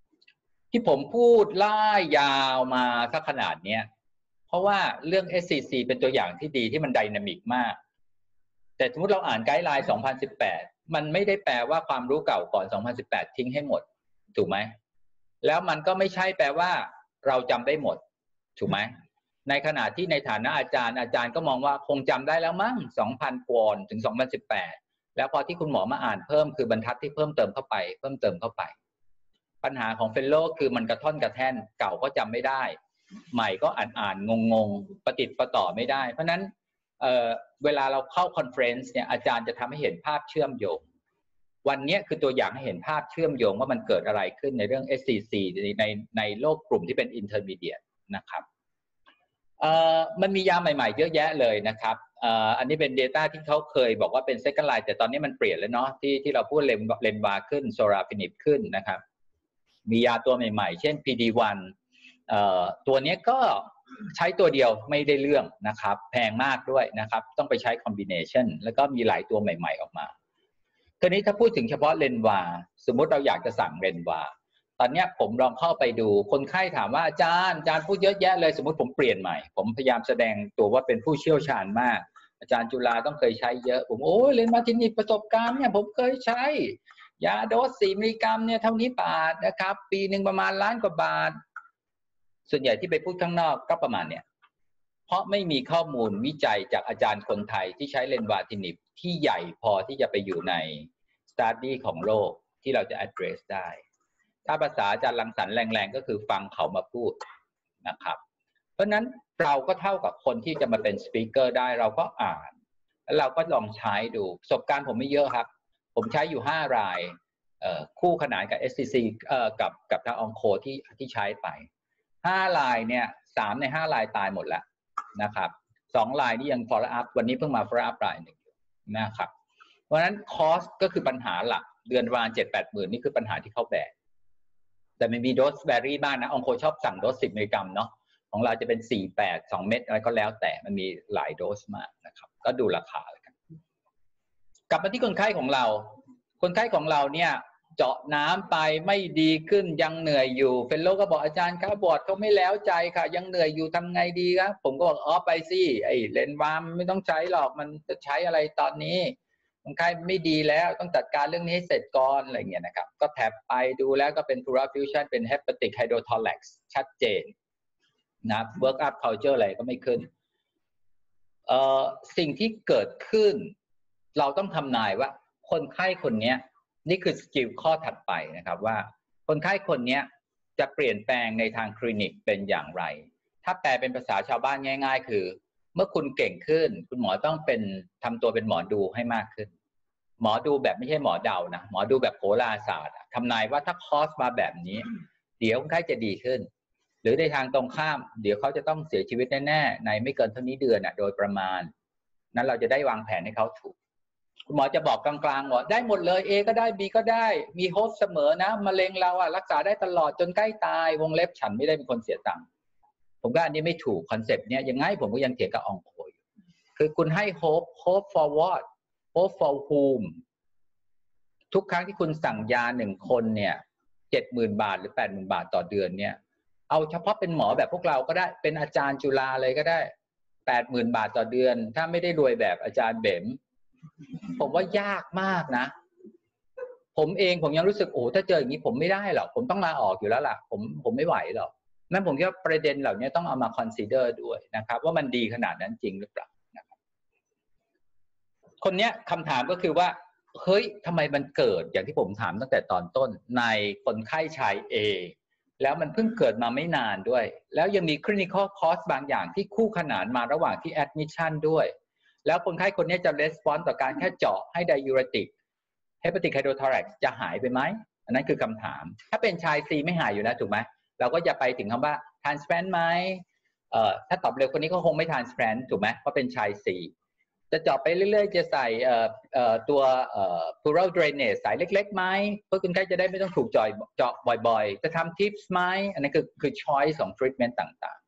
ที่ผมพูดไล่ยาวมาสักขนาดเนี้ยเพราะว่าเรื่อง เอส ซี ซี เป็นตัวอย่างที่ดีที่มันไดนามิกมากแต่สมมติเราอ่านไกด์ไลน์สองพันสิบแปดมันไม่ได้แปลว่าความรู้เก่าก่อนสองพันสิบแปดทิ้งให้หมดถูกไหมแล้วมันก็ไม่ใช่แปลว่าเราจำได้หมดถูกไหมในขณะที่ในฐานะอาจารย์อาจารย์ก็มองว่าคงจำได้แล้วมั้งสองพันกว่าถึงสองพันสิบแปดแล้วพอที่คุณหมอมาอ่านเพิ่มคือบรรทัดที่เพิ่มเติมเข้าไปเพิ่มเติมเข้าไปปัญหาของเฟลโลคือมันกระท่อนกระแท่นเก่าก็จำไม่ได้ใหม่ก็อ่านอ่านงงงประติดประต่อไม่ได้เพราะนั้นเอ่อเวลาเราเข้าคอนเฟรนซ์เนี่ยอาจารย์จะทำให้เห็นภาพเชื่อมโยงวันนี้คือตัวอย่างให้เห็นภาพเชื่อมโยงว่ามันเกิดอะไรขึ้นในเรื่อง เอส ซี ซี ในในในโลกกลุ่มที่เป็น Intermediate นะครับเอ่อมันมียาใหม่ๆเยอะแยะเลยนะครับเอ่ออันนี้เป็น Data ที่เขาเคยบอกว่าเป็น Second Line แต่ตอนนี้มันเปลี่ยนแล้วเนาะที่ที่เราพูดเลนเลนวาขึ้นโซราฟินิบขึ้นนะครับมียาตัวใหม่ๆเช่น พี ดี วัน เอ่อตัวนี้ก็ใช้ตัวเดียวไม่ได้เรื่องนะครับแพงมากด้วยนะครับต้องไปใช้คอมบิเนชันแล้วก็มีหลายตัวใหม่ๆออกมาทีนี้ถ้าพูดถึงเฉพาะเลนวาสมมุติเราอยากจะสั่งเลนวาตอนนี้ผมลองเข้าไปดูคนไข้ถามว่าอาจารย์อาจารย์พูดเยอะแยะเลยสมมุติผมเปลี่ยนใหม่ผมพยายามแสดงตัวว่าเป็นผู้เชี่ยวชาญมากอาจารย์จุฬาต้องเคยใช้เยอะผมโอ้ยเลนวาทินิบประสบการณ์เนี่ยผมเคยใช้ยาโดสสี่มิลลิกรัมเนี่ยเท่านี้บาทนะครับปีหนึ่งประมาณล้านกว่าบาทส่วนใหญ่ที่ไปพูดข้างนอกก็ประมาณเนี่ยเพราะไม่มีข้อมูลวิจัยจากอาจารย์คนไทยที่ใช้เลนวาทินิบที่ใหญ่พอที่จะไปอยู่ใน study ของโลกที่เราจะ address ได้ถ้าภาษาอาจารย์รังสรรค์แรงๆก็คือฟังเขามาพูดนะครับเพราะนั้นเราก็เท่ากับคนที่จะมาเป็นสปีกเกอร์ได้เราก็อ่านแล้วเราก็ลองใช้ดูประสบการณ์ผมไม่เยอะครับผมใช้อยู่ห้ารายคู่ขนานกับ เอส ซี ซี กับกับทางองโคที่ที่ใช้ไปห้ารายเนี่ยสามในห้ารายตายหมดแล้วนะครับสองรายนี่ยัง follow up วันนี้เพิ่งมา follow up รายหนึ่งนะครับเพราะฉะนั้นคอสก็คือปัญหาหลักเดือนประมาณเจ็ดแปดหมื่นนี่คือปัญหาที่เขาแบกแต่มันมีโดสแวรี่บ้างนะองโคชอบสั่งโดสสิบมิลลิกรัมเนาะของเราจะเป็นสี่ แปด สองเม็ดอะไรก็แล้วแต่มันมีหลายโดสมากนะครับก็ดูราคาเลยกันกลับมาที่คนไข้ของเราคนไข้ของเราเนี่ยเจาะน้ำไปไม่ดีขึ้นยังเหนื่อยอยู่เฟลโลก็บอกอาจารย์ครับบอร์ดเขาไม่แล้วใจค่ะยังเหนื่อยอยู่ทำไงดีครับผมก็บอกอ๋อไปสิไอ้เลนวามไม่ต้องใช้หรอกมันจะใช้อะไรตอนนี้คนไข้ไม่ดีแล้วต้องจัดการเรื่องนี้ให้เสร็จก่อนอะไรเงี้ยนะครับก็แท็บไปดูแล้วก็เป็น pleural effusion เป็น hepatic hydrothorax ชัดเจนนะ work up culture อะไรก็ไม่ขึ้นเอ่อสิ่งที่เกิดขึ้นเราต้องทำนายว่าคนไข้คนนี้นี่คือสกิลข้อถัดไปนะครับว่าคนไข้คนนี้จะเปลี่ยนแปลงในทางคลินิกเป็นอย่างไรถ้าแปลเป็นภาษาชาวบ้านง่ายๆคือเมื่อคุณเก่งขึ้นคุณหมอต้องเป็นทำตัวเป็นหมอดูให้มากขึ้นหมอดูแบบไม่ใช่หมอเดานะหมอดูแบบโหราศาสตร์ทำนายว่าถ้าคอสมาแบบนี้เดี๋ยวคนไข้จะดีขึ้นหรือในทางตรงข้ามเดี๋ยวเขาจะต้องเสียชีวิตแน่ๆในไม่เกินเท่านี้เดือนโดยประมาณนั้นเราจะได้วางแผนให้เขาถูกคุณหมอจะบอกกลางๆว่าได้หมดเลย A ก็ได้ B ก็ได้มีโฮปเสมอนะมะเร็งเราอ่ะรักษาได้ตลอดจนใกล้ตายวงเล็บฉันไม่ได้เป็นคนเสียตังค์ผมว่าอันนี้ไม่ถูกคอนเซปต์เนี้ยยังไงผมก็ยังเถียงกับองโคอยู่คือคุณให้ hope hope for what hope for whom ทุกครั้งที่คุณสั่งยาหนึ่งคนเนี่ยเจ็ดหมื่นบาทหรือแปดหมื่นบาทต่อเดือนเนี่ยเอาเฉพาะเป็นหมอแบบพวกเราก็ได้เป็นอาจารย์จุฬาเลยก็ได้แปดหมื่นบาทต่อเดือนถ้าไม่ได้รวยแบบอาจารย์เบ๋มผมว่ายากมากนะผมเองผมยังรู้สึกโอ้ถ้าเจออย่างนี้ผมไม่ได้หรอกผมต้องลาออกอยู่แล้วล่ะผมผมไม่ไหวหรอกนั่นผมคิดว่าประเด็นเหล่านี้ต้องเอามา consider ด้วยนะครับว่ามันดีขนาดนั้นจริงหรือเปล่านะครับคนเนี้ยคำถามก็คือว่าเฮ้ยทำไมมันเกิดอย่างที่ผมถามตั้งแต่ตอนต้นในคนไข้ชาย A แล้วมันเพิ่งเกิดมาไม่นานด้วยแล้วยังมี clinical cost บางอย่างที่คู่ขนานมาระหว่างที่ admission ด้วยแล้วคนไข้คนนี้จะ response ต่อการแค่เจาะให้ diuretic hepatic hydrothorax จะหายไปไหมอันนั้นคือคำถามถ้าเป็นชาย C ไม่หายอยู่แล้วถูกไหมเราก็จะไปถึงคำว่า transplant ไหมเอ่อถ้าตอบเร็วคนนี้ก็คงไม่ transplant ถูกไหมเพราะเป็นชาย C จะเจาะไปเรื่อยๆจะใส่เอ่อเอ่อตัวเอ่อ pleural drainage สายเล็กๆไหมเพื่อคนไข้จะได้ไม่ต้องถูกเจาะเจาะบ่อยๆจะทำ tips ไหมอันนั้นคือคือ choice ของ treatment ต่าง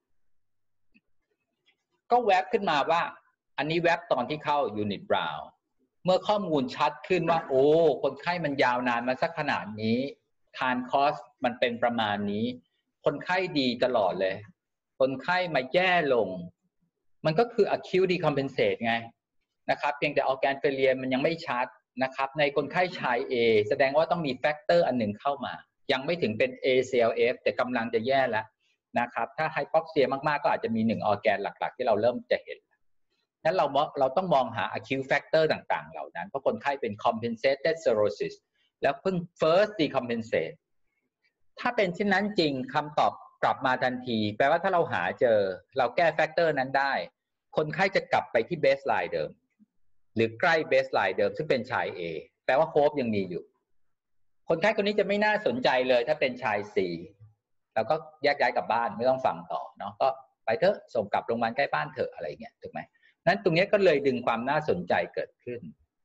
ๆก็แวบขึ้นมาว่าอันนี้แวบตอนที่เข้า unit brown เมื่อข้อมูลชัดขึ้นว่าโอ้คนไข้มันยาวนานมาสักขนาดนี้ทานคอสมันเป็นประมาณนี้คนไข้ดีตลอดเลยคนไข้มาแย่ลงมันก็คือ acute decompensate ไงนะครับเพียงแต่ organ failure มันยังไม่ชัดนะครับในคนไข้ชาย A แสดงว่าต้องมีแฟกเตอร์อันหนึ่งเข้ามายังไม่ถึงเป็น เอ ซี แอล เอฟ แต่กำลังจะแย่แล้วนะครับถ้าไฮปอกเซียมากๆก็อาจจะมีหนึ่งออร์แกนหลักๆที่เราเริ่มจะเห็นนั้นเราเราต้องมองหา acute factor ต่างๆเหล่านั้นเพราะคนไข้เป็น compensated cirrhosis แล้วเพิ่ง first decompensate ถ้าเป็นเช่นนั้นจริงคำตอบกลับมาทันทีแปลว่าถ้าเราหาเจอเราแก้แฟกเตอร์นั้นได้คนไข้จะกลับไปที่เบสไลน์เดิมหรือใกล้เบสไลน์เดิมซึ่งเป็นชาย A แปลว่าโฮปยังมีอยู่คนไข้คนนี้จะไม่น่าสนใจเลยถ้าเป็นชาย C เราก็แยกย้ายกลับบ้านไม่ต้องฟังต่อเนาะก็ไปเถอะส่งกลับโรงพยาบาลใกล้บ้านเถอะอะไรเงี้ยถูกไหมนั้นตรงนี้ก็เลยดึงความน่าสนใจเกิดขึ้น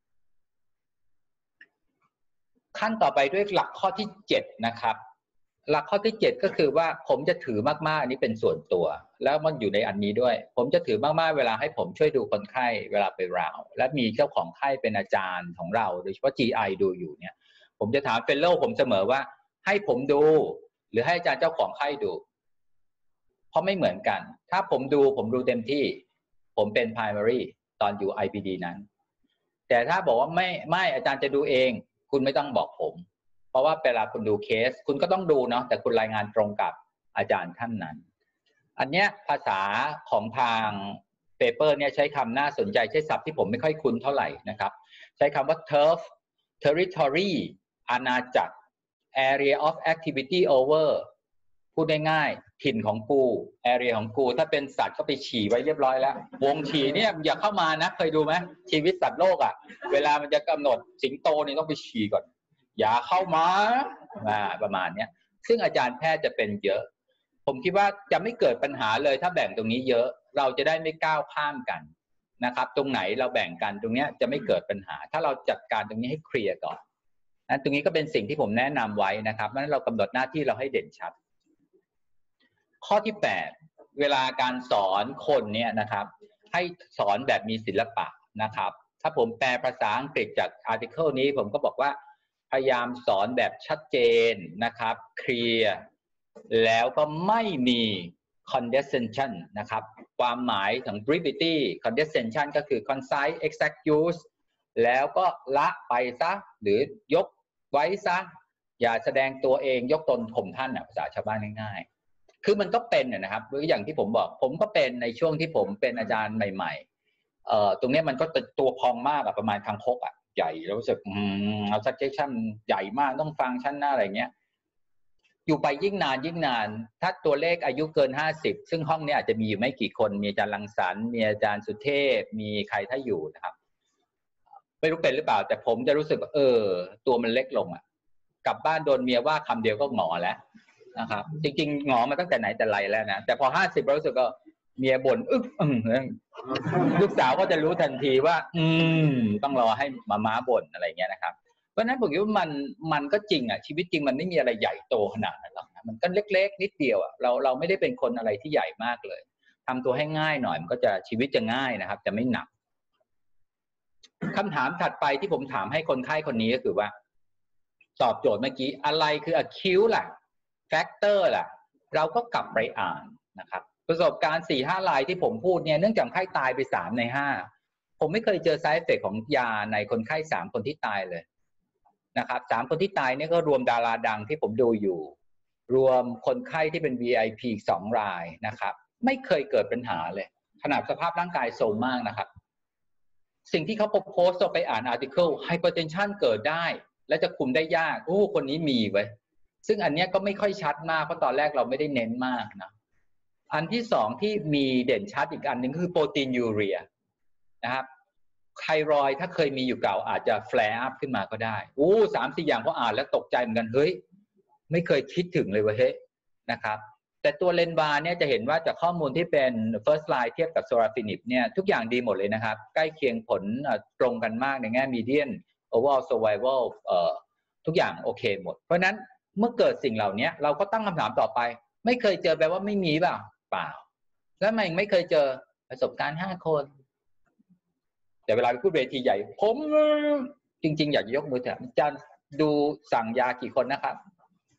ขั้นต่อไปด้วยหลักข้อที่เจ็ดนะครับหลักข้อที่เจ็ดก็คือว่าผมจะถือมากๆอันนี้เป็นส่วนตัวแล้วมันอยู่ในอันนี้ด้วยผมจะถือมากๆเวลาให้ผมช่วยดูคนไข้เวลาไปราวและมีเจ้าของไข้เป็นอาจารย์ของเราโดยเฉพาะ จี ไอ ดูอยู่เนี่ยผมจะถามเฟลโลผมเสมอว่าให้ผมดูหรือให้อาจารย์เจ้าของไข้ดูเพราะไม่เหมือนกันถ้าผมดูผมดูเต็มที่ผมเป็น primary ตอนอยู่ ไอ พี ดี นั้นแต่ถ้าบอกว่าไม่ไม่อาจารย์จะดูเองคุณไม่ต้องบอกผมเพราะว่าเวลาคุณดูเคสคุณก็ต้องดูเนาะแต่คุณรายงานตรงกับอาจารย์ท่านนั้นอันเนี้ยภาษาของทางเปเปอร์เนี่ยใช้คำน่าสนใจใช้ศัพท์ที่ผมไม่ค่อยคุ้นเท่าไหร่นะครับใช้คำว่า turf territory อาณาจักร area of activity over พูดง่ายๆถิ่นของกู area ของกูถ้าเป็นสัตว์ก็ไปฉี่ไว้เรียบร้อยแล้ววงฉี่เนี่ยอย่าเข้ามานะเคยดูไหมชีวิตสัตว์โลกอ่ะเวลามันจะกำหนดสิงโตนี่ต้องไปฉี่ก่อนอย่าเข้ามาประมาณนี้ซึ่งอาจารย์แพทย์จะเป็นเยอะผมคิดว่าจะไม่เกิดปัญหาเลยถ้าแบ่งตรงนี้เยอะเราจะได้ไม่ก้าวข้ามกันนะครับตรงไหนเราแบ่งกันตรงนี้จะไม่เกิดปัญหาถ้าเราจัดการตรงนี้ให้เคลียร์ก่อนนั้นตรงนี้ก็เป็นสิ่งที่ผมแนะนำไว้นะครับเพราะฉะนั้นเรากำหนดหน้าที่เราให้เด่นชัดข้อที่แปดเวลาการสอนคนเนี่ยนะครับให้สอนแบบมีศิลปะนะครับถ้าผมแปลภาษาอังกฤษจากอาร์ติเคิลนี้ผมก็บอกว่าพยายามสอนแบบชัดเจนนะครับเคลียร์แล้วก็ไม่มี condescension นะครับความหมายของ brevity condescension ก็คือ concise exact use แล้วก็ละไปซะหรือยกไว้ซะอย่าแสดงตัวเองยกตนข่มท่านภาษาชาวบ้านง่ายๆคือมันก็เป็นนะครับหรืออย่างที่ผมบอกผมก็เป็นในช่วงที่ผมเป็นอาจารย์ใหม่ๆเอ่อตรงนี้มันก็ตัวพองมากอะประมาณคางคกอะใหญ่แล้วรู้สึกอืมเอา suggestion ใหญ่มากต้องฟังชั้นหน้าอะไรเงี้ยอยู่ไปยิ่งนานยิ่งนานถ้าตัวเลขอายุเกินห้าสิบซึ่งห้องนี้อาจจะมีอยู่ไม่กี่คนมีอาจารย์รังสรรค์มีอาจารย์สุเทพมีใครถ้าอยู่นะครับไม่รู้เป็นหรือเปล่าแต่ผมจะรู้สึกเออตัวมันเล็กลงอ่ะกลับบ้านโดนเมียว่าคำเดียวก็หงอแล้วนะครับจริงๆหงอมาตั้งแต่ไหนแต่ไรแล้วนะแต่พอห้าสิบเรารู้สึกก็เมียบ่นอึ๊กลูกสาวก็จะรู้ทันทีว่าอืมต้องรอให้มาม้าบ่นอะไรเงี้ยนะครับเพราะนั้นผมคิดว่ามันมันก็จริงอ่ะชีวิตจริงมันไม่มีอะไรใหญ่โตขนาดนั้นหรอกนะมันก็เล็กๆนิดเดียวอ่ะเราเราไม่ได้เป็นคนอะไรที่ใหญ่มากเลยทำตัวให้ง่ายหน่อยมันก็จะชีวิตจะง่ายนะครับจะไม่หนักคำถามถัดไปที่ผมถามให้คนไข้คนนี้ก็คือว่าตอบโจทย์เมื่อกี้อะไรคือ acute ล่ะ factor ล่ะเราก็กลับไปอ่านนะครับประสบการณ์ สี่ห้า รายที่ผมพูดเนี่ยเนื่องจากไข้ตายไปสามในห้าผมไม่เคยเจอ side effect ของยาในคนไข้สามคนที่ตายเลยนะครับสามคนที่ตายเนี่ยก็รวมดาราดังที่ผมดูอยู่รวมคนไข้ที่เป็น วี ไอ พี สองรายนะครับไม่เคยเกิดปัญหาเลยขนาดสภาพร่างกายโทรมมากนะครับสิ่งที่เขาโพสต์ไปอ่านอาร์ติเคิล hypertension เกิดได้และจะคุมได้ยากโอ้คนนี้มีไว้ซึ่งอันนี้ก็ไม่ค่อยชัดมากเพราะตอนแรกเราไม่ได้เน้นมากนะอันที่สองที่มีเด่นชัดอีกอันหนึ่งคือโปรตีนยูเรียนะครับไทรอยด์ถ้าเคยมีอยู่เก่าอาจจะแฟลร์อัพขึ้นมาก็ได้อู้สามสี่อย่างพออ่านแล้วตกใจเหมือนกันเฮ้ยไม่เคยคิดถึงเลยเว้ยนะครับแต่ตัวเลนบาร์เนี่ยจะเห็นว่าจากข้อมูลที่เป็น first line เทียบกับโซราฟินิบเนี่ยทุกอย่างดีหมดเลยนะครับใกล้เคียงผลตรงกันมากในแง่ median overall survival เอ่อทุกอย่างโอเคหมดเพราะนั้นเมื่อเกิดสิ่งเหล่านี้เราก็ตั้งคำถามต่อไปไม่เคยเจอแปลว่าไม่มีเปล่าเปล่าแล้วมันไม่เคยเจอประสบการณ์ห้าคนแต่เวลาไปพูดเวทีใหญ่ผมจริงๆอยากจะยกมือถามอาจารย์ดูสั่งยากี่คนนะครับ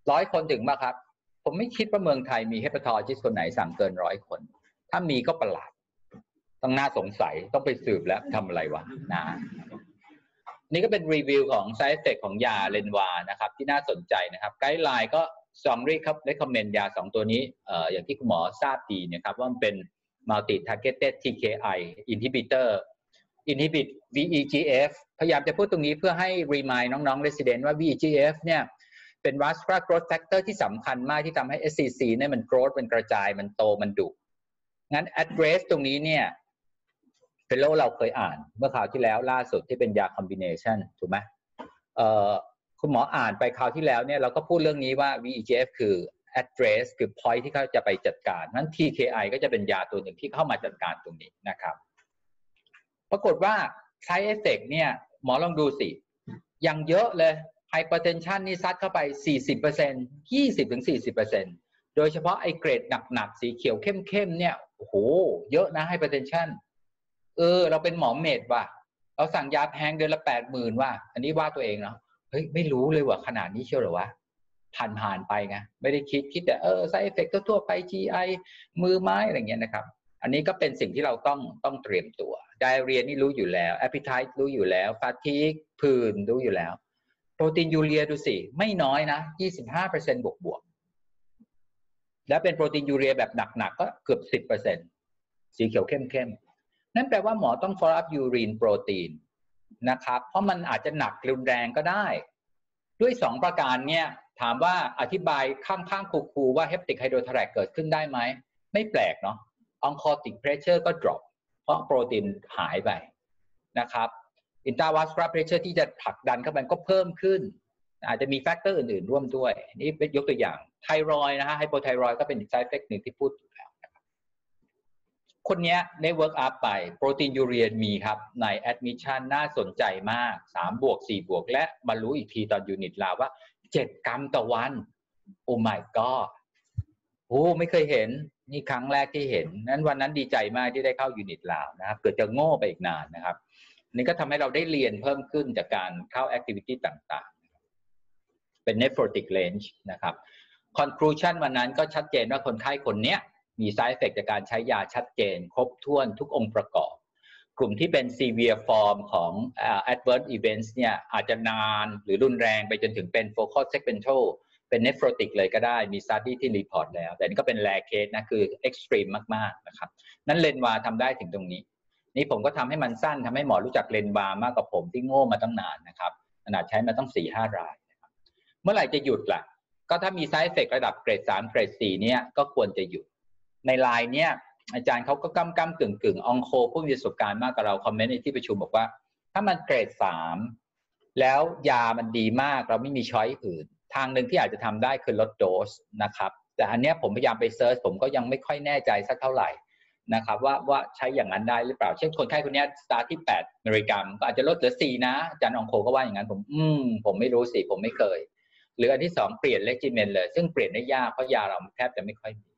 ร้อยคนถึงป่ะครับผมไม่คิดว่าเมืองไทยมีเฮปาทอลจิสคนไหนสั่งเกินร้อยคนถ้ามีก็ประหลาดต้องน่าสงสัยต้องไปสืบแล้วทำอะไรวะนะนี่ก็เป็นรีวิวของ side effect ของยาเลนวานะครับที่น่าสนใจนะครับไกด์ไลน์ก็สองรีครับ recommend ยาสองตัวนี้เอ่ออย่างที่คุณหมอทราบดีนะครับว่ามันเป็น multi targeted ที เค ไอ inhibitor inhibit วี อี จี เอฟ พยายามจะพูดตรงนี้เพื่อให้ remind น้องๆ resident ว่า วี อี จี เอฟ เนี่ยเป็น vascular growth factor ที่สำคัญมากที่ทำให้ เอส ซี ซี เนี่ยมัน growth มันกระจายมันโตมันดุงั้น address ตรงนี้เนี่ยเฟลโลเราเคยอ่านเมื่อคราวที่แล้วล่าสุดที่เป็นยา combination ถูกไหมเอ่อคุณหมออ่านไปคราวที่แล้วเนี่ยเราก็พูดเรื่องนี้ว่า วี อี จี เอฟ คือ address คือ point ที่เขาจะไปจัดการนั้น ที เค ไอ ก็จะเป็นยาตัวหนึ่งที่เข้ามาจัดการตรงนี้นะครับปรากฏว่า side effect เนี่ยหมอลองดูสิยังเยอะเลย hypertension นี่ซัดเข้าไป สี่สิบเปอร์เซ็นต์ ยี่สิบถึงสี่สิบเปอร์เซ็นต์ โดยเฉพาะไอ้เกรดหนักๆสีเขียวเข้มๆเนี่ยโอ้โหเยอะนะ hypertension เออเราเป็นหมอเมดว่ะเราสั่งยาแพงเดือนละแปดหมื่นว่ะอันนี้ว่าตัวเองเนาะเฮ้ยไม่รู้เลยว่าขนาดนี้เชียวหรอวะผ่านผ่านไปไงไม่ได้คิดคิดแต่เออ side effect ทั่วไป จี ไอ มือไม้อะไรเงี้ยนะครับอันนี้ก็เป็นสิ่งที่เราต้องต้องเตรียมตัว diarrhea นี่รู้อยู่แล้ว appetite รู้อยู่แล้ว fatigue ผื่นรู้อยู่แล้วโปรตีนยูเรียดูสิไม่น้อยนะ ยี่สิบห้าเปอร์เซ็นต์ บวกบวกแล้วเป็นโปรตีนยูเรียแบบหนักๆก็เกือบ สิบเปอร์เซ็นต์ สีเขียวเข้มๆนั่นแปลว่าหมอต้อง follow up urine protein นะครับเพราะมันอาจจะหนักรุนแรงก็ได้ด้วยสองประการเนี่ยถามว่าอธิบายข้างๆคูๆว่า hepatic hydrothorax เกิดขึ้นได้ไหมไม่แปลกเนาะ oncotic pressure ก็ drop เพราะโปรตีนหายไปนะครับ intravascular pressure ที่จะผลักดันเข้าไปก็เพิ่มขึ้นอาจจะมีแฟกเตอร์อื่นๆร่วมด้วยนี่เป็นยกตัวอย่างไทรอยด์นะฮะไฮโปไทรอยด์ก็เป็นอีก side effect หนึ่งที่พูดอยู่แล้วนะครับคนนี้ได้ work up ไปโปรตีนยูเรียมีครับใน admission น่าสนใจมากสามบวกสี่บวกและมารู้อีกทีตอนยูนิตลาวว่าเจ็ดกรัมต่อวันโอ้ my god โอ้ไม่เคยเห็นนี่ครั้งแรกที่เห็นนั้นวันนั้นดีใจมากที่ได้เข้ายูนิตลาวนะครับเกิดจะโง่ไปอีกนานนะครับนี่ก็ทำให้เราได้เรียนเพิ่มขึ้นจากการเข้า activity ต่างๆเป็น nephrotic range นะครับ conclusion วันนั้นก็ชัดเจนว่าคนไข้คนนี้มี side effect จากการใช้ยาชัดเจนครบถ้วนทุกองค์ประกอบกลุ่มที่เป็น severe form ของ uh, adverse events เนี่ยอาจจะนานหรือรุนแรงไปจนถึงเป็น focal segmental เป็น nephrotic เลยก็ได้มี study ที่ report แล้วแต่นี่ก็เป็น rare case นะคือ extreme มากๆนะครับนั้นเลนวาทำได้ถึงตรงนี้นี่ผมก็ทำให้มันสั้นทำให้หมอรู้จักเลนวามากกว่าผมที่โง่มาตั้งนานนะครับขนาดใช้มาต้อง สี่ห้ารายนะครับเมื่อไหร่จะหยุดล่ะก็ถ้ามี side effect ระดับเกรดสามเกรดสี่เนี่ยก็ควรจะหยุดในไลน์เนี่ยอาจารย์เขาก็ก้ำก้ำกึ่งกึ่งองโคผู้มีประสบการณ์มากกว่าเราคอมเมนต์ในที่ประชุมบอกว่าถ้ามันเกรดสามแล้วยามันดีมากเราไม่มีช้อยอื่นทางหนึ่งที่อาจจะทำได้คือลดโดสนะครับแต่อันเนี้ยผมพยายามไปเซิร์ชผมก็ยังไม่ค่อยแน่ใจสักเท่าไหร่นะครับว่าว่าใช้อย่างนั้นได้หรือเปล่าเช่นคนไข้คนนี้สตาร์ทที่แปดมิลลิกรัมก็อาจจะลดเหลือสี่นะอาจารย์องโคก็ว่าอย่างนั้นผมอืมผมไม่รู้สิผมไม่เคยหรืออันที่สองเปลี่ยนเลจิเมนเลยซึ่งเปลี่ยนได้ยากเพราะยาเราแทบจะไม่ค่อยมี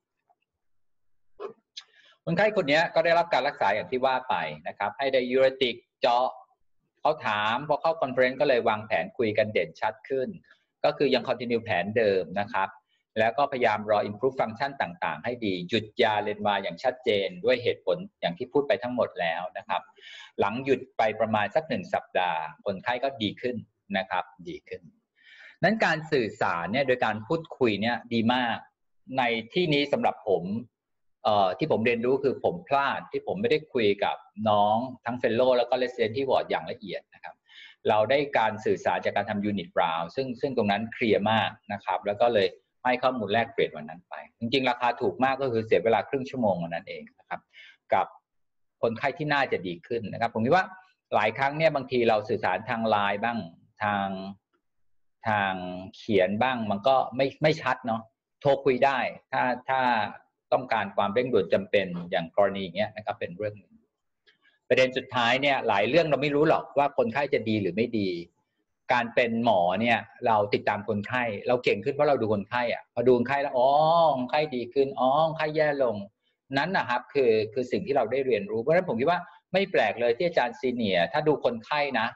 คนไข้คนนี้ก็ได้รับการรักษาอย่างที่ว่าไปนะครับให้ไดยูเรติกเจาะเขาถามพอเข้าคอนเฟอเรนซ์ก็เลยวางแผนคุยกันเด่นชัดขึ้นก็คือยังคอนติเนียแผนเดิมนะครับแล้วก็พยายามรอ improve function ต่างๆให้ดีหยุดยาเลนวาอย่างชัดเจนด้วยเหตุผลอย่างที่พูดไปทั้งหมดแล้วนะครับหลังหยุดไปประมาณสักหนึ่งสัปดาห์คนไข้ก็ดีขึ้นนะครับดีขึ้นนั้นการสื่อสารเนี่ยโดยการพูดคุยเนี่ยดีมากในที่นี้สำหรับผมเอ่อที่ผมเรียนรู้คือผมพลาดที่ผมไม่ได้คุยกับน้องทั้งเฟลโลแล้วก็เรสเดนที่วอร์ดอย่างละเอียดนะครับเราได้การสื่อสารจากการทำยูนิตราวซึ่งซึ่งตรงนั้นเคลียร์มากนะครับแล้วก็เลยให้ข้อมูลแลกเปลี่ยนวันนั้นไปจริงๆราคาถูกมากก็คือเสียเวลาครึ่งชั่วโมงวันนั้นเองนะครับกับคนไข้ที่น่าจะดีขึ้นนะครับผมคิดว่าหลายครั้งเนี่ยบางทีเราสื่อสารทางไลน์บ้างทางทางเขียนบ้างมันก็ไม่ไม่ชัดเนาะโทรคุยได้ถ้าถ้าต้องการความเร่งด่วนจำเป็นอย่างกรณีอย่างเงี้ยนะครับเป็นเรื่องนึงประเด็นสุดท้ายเนี่ยหลายเรื่องเราไม่รู้หรอกว่าคนไข้จะดีหรือไม่ดีการเป็นหมอเนี่ยเราติดตามคนไข้เราเก่งขึ้นเพราะเราดูคนไข้อ่ะพอดูคนไข้แล้วอ๋อคนไข้ดีขึ้นอ๋อคนไข้แย่ลงนั้นนะครับคือคือสิ่งที่เราได้เรียนรู้เพราะฉะนั้นผมคิดว่าไม่แปลกเลยที่อาจารย์ซีเนียร์ถ้าดูคนไข้นะ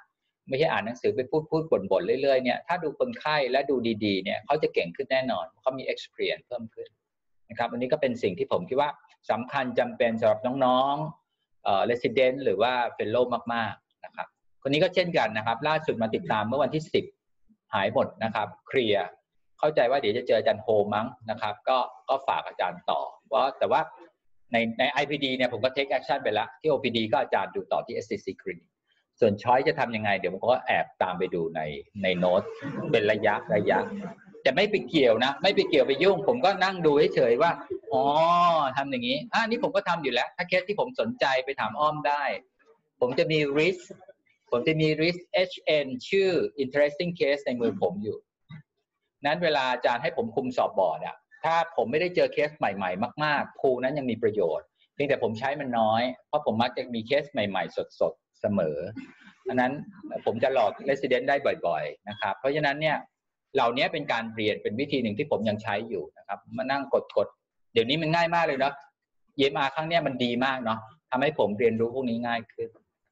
ไม่ใช่อ่านหนังสือไปพูดพูดบ่นๆเรื่อยๆเนี่ยถ้าดูคนไข้และดูดีๆเนี่ยเขาจะเก่งขึ้นแน่นอนเขามี experience เพิ่มขึ้นนะครับอันนี้ก็เป็นสิ่งที่ผมคิดว่าสำคัญจำเป็นสำหรับน้องๆเอ่อ resident หรือว่า fellow มากๆนะครับคนนี้ก็เช่นกันนะครับล่าสุดมาติดตามเมื่อวันที่สิบหายหมดนะครับเคลียร์เข้าใจว่าเดี๋ยวจะเจออาจารย์โฮมั้งนะครับก็ก็ฝากอาจารย์ต่อเพราะแต่ว่าในใน ไอ พี ดี เนี่ยผมก็ take action ไปแล้วที่ โอ พี ดี ก็อาจารย์ดูต่อที่ เอส ซี ซี Clinic ส่วนช้อยจะทำยังไงเดี๋ยวผมก็แอบตามไปดูในในโน้ตเป็นระยะระยะแต่ไม่ไปเกี่ยวนะไม่ไปเกี่ยวไปยุ่งผมก็นั่งดูเฉยๆว่าอ๋อทำอย่างนี้อ่านี่ผมก็ทำอยู่แล้วถ้าเคสที่ผมสนใจไปถามอ้อมได้ผมจะมี risk ผมจะมี risk เอช เอ็น ชื่อ interesting case ในมือผมอยู่นั้นเวลาอาจารย์ให้ผมคุมสอบบอร์ดอะถ้าผมไม่ได้เจอเคสใหม่ๆมากๆพูนั้นยังมีประโยชน์เพียงแต่ผมใช้มันน้อยเพราะผมมักจะมีเคสใหม่ๆสดๆเสมออันนั้นผมจะหลอก resident ได้บ่อยๆนะครับเพราะฉะนั้นเนี่ยเหล่านี้เป็นการเรียนเป็นวิธีหนึ่งที่ผมยังใช้อยู่นะครับมานั่งกดๆเดี๋ยวนี้มันง่ายมากเลยเนาะ อี เอ็ม อาร์ ครั้งนี้มันดีมากเนาะทำให้ผมเรียนรู้พวกนี้ง่ายขึ้น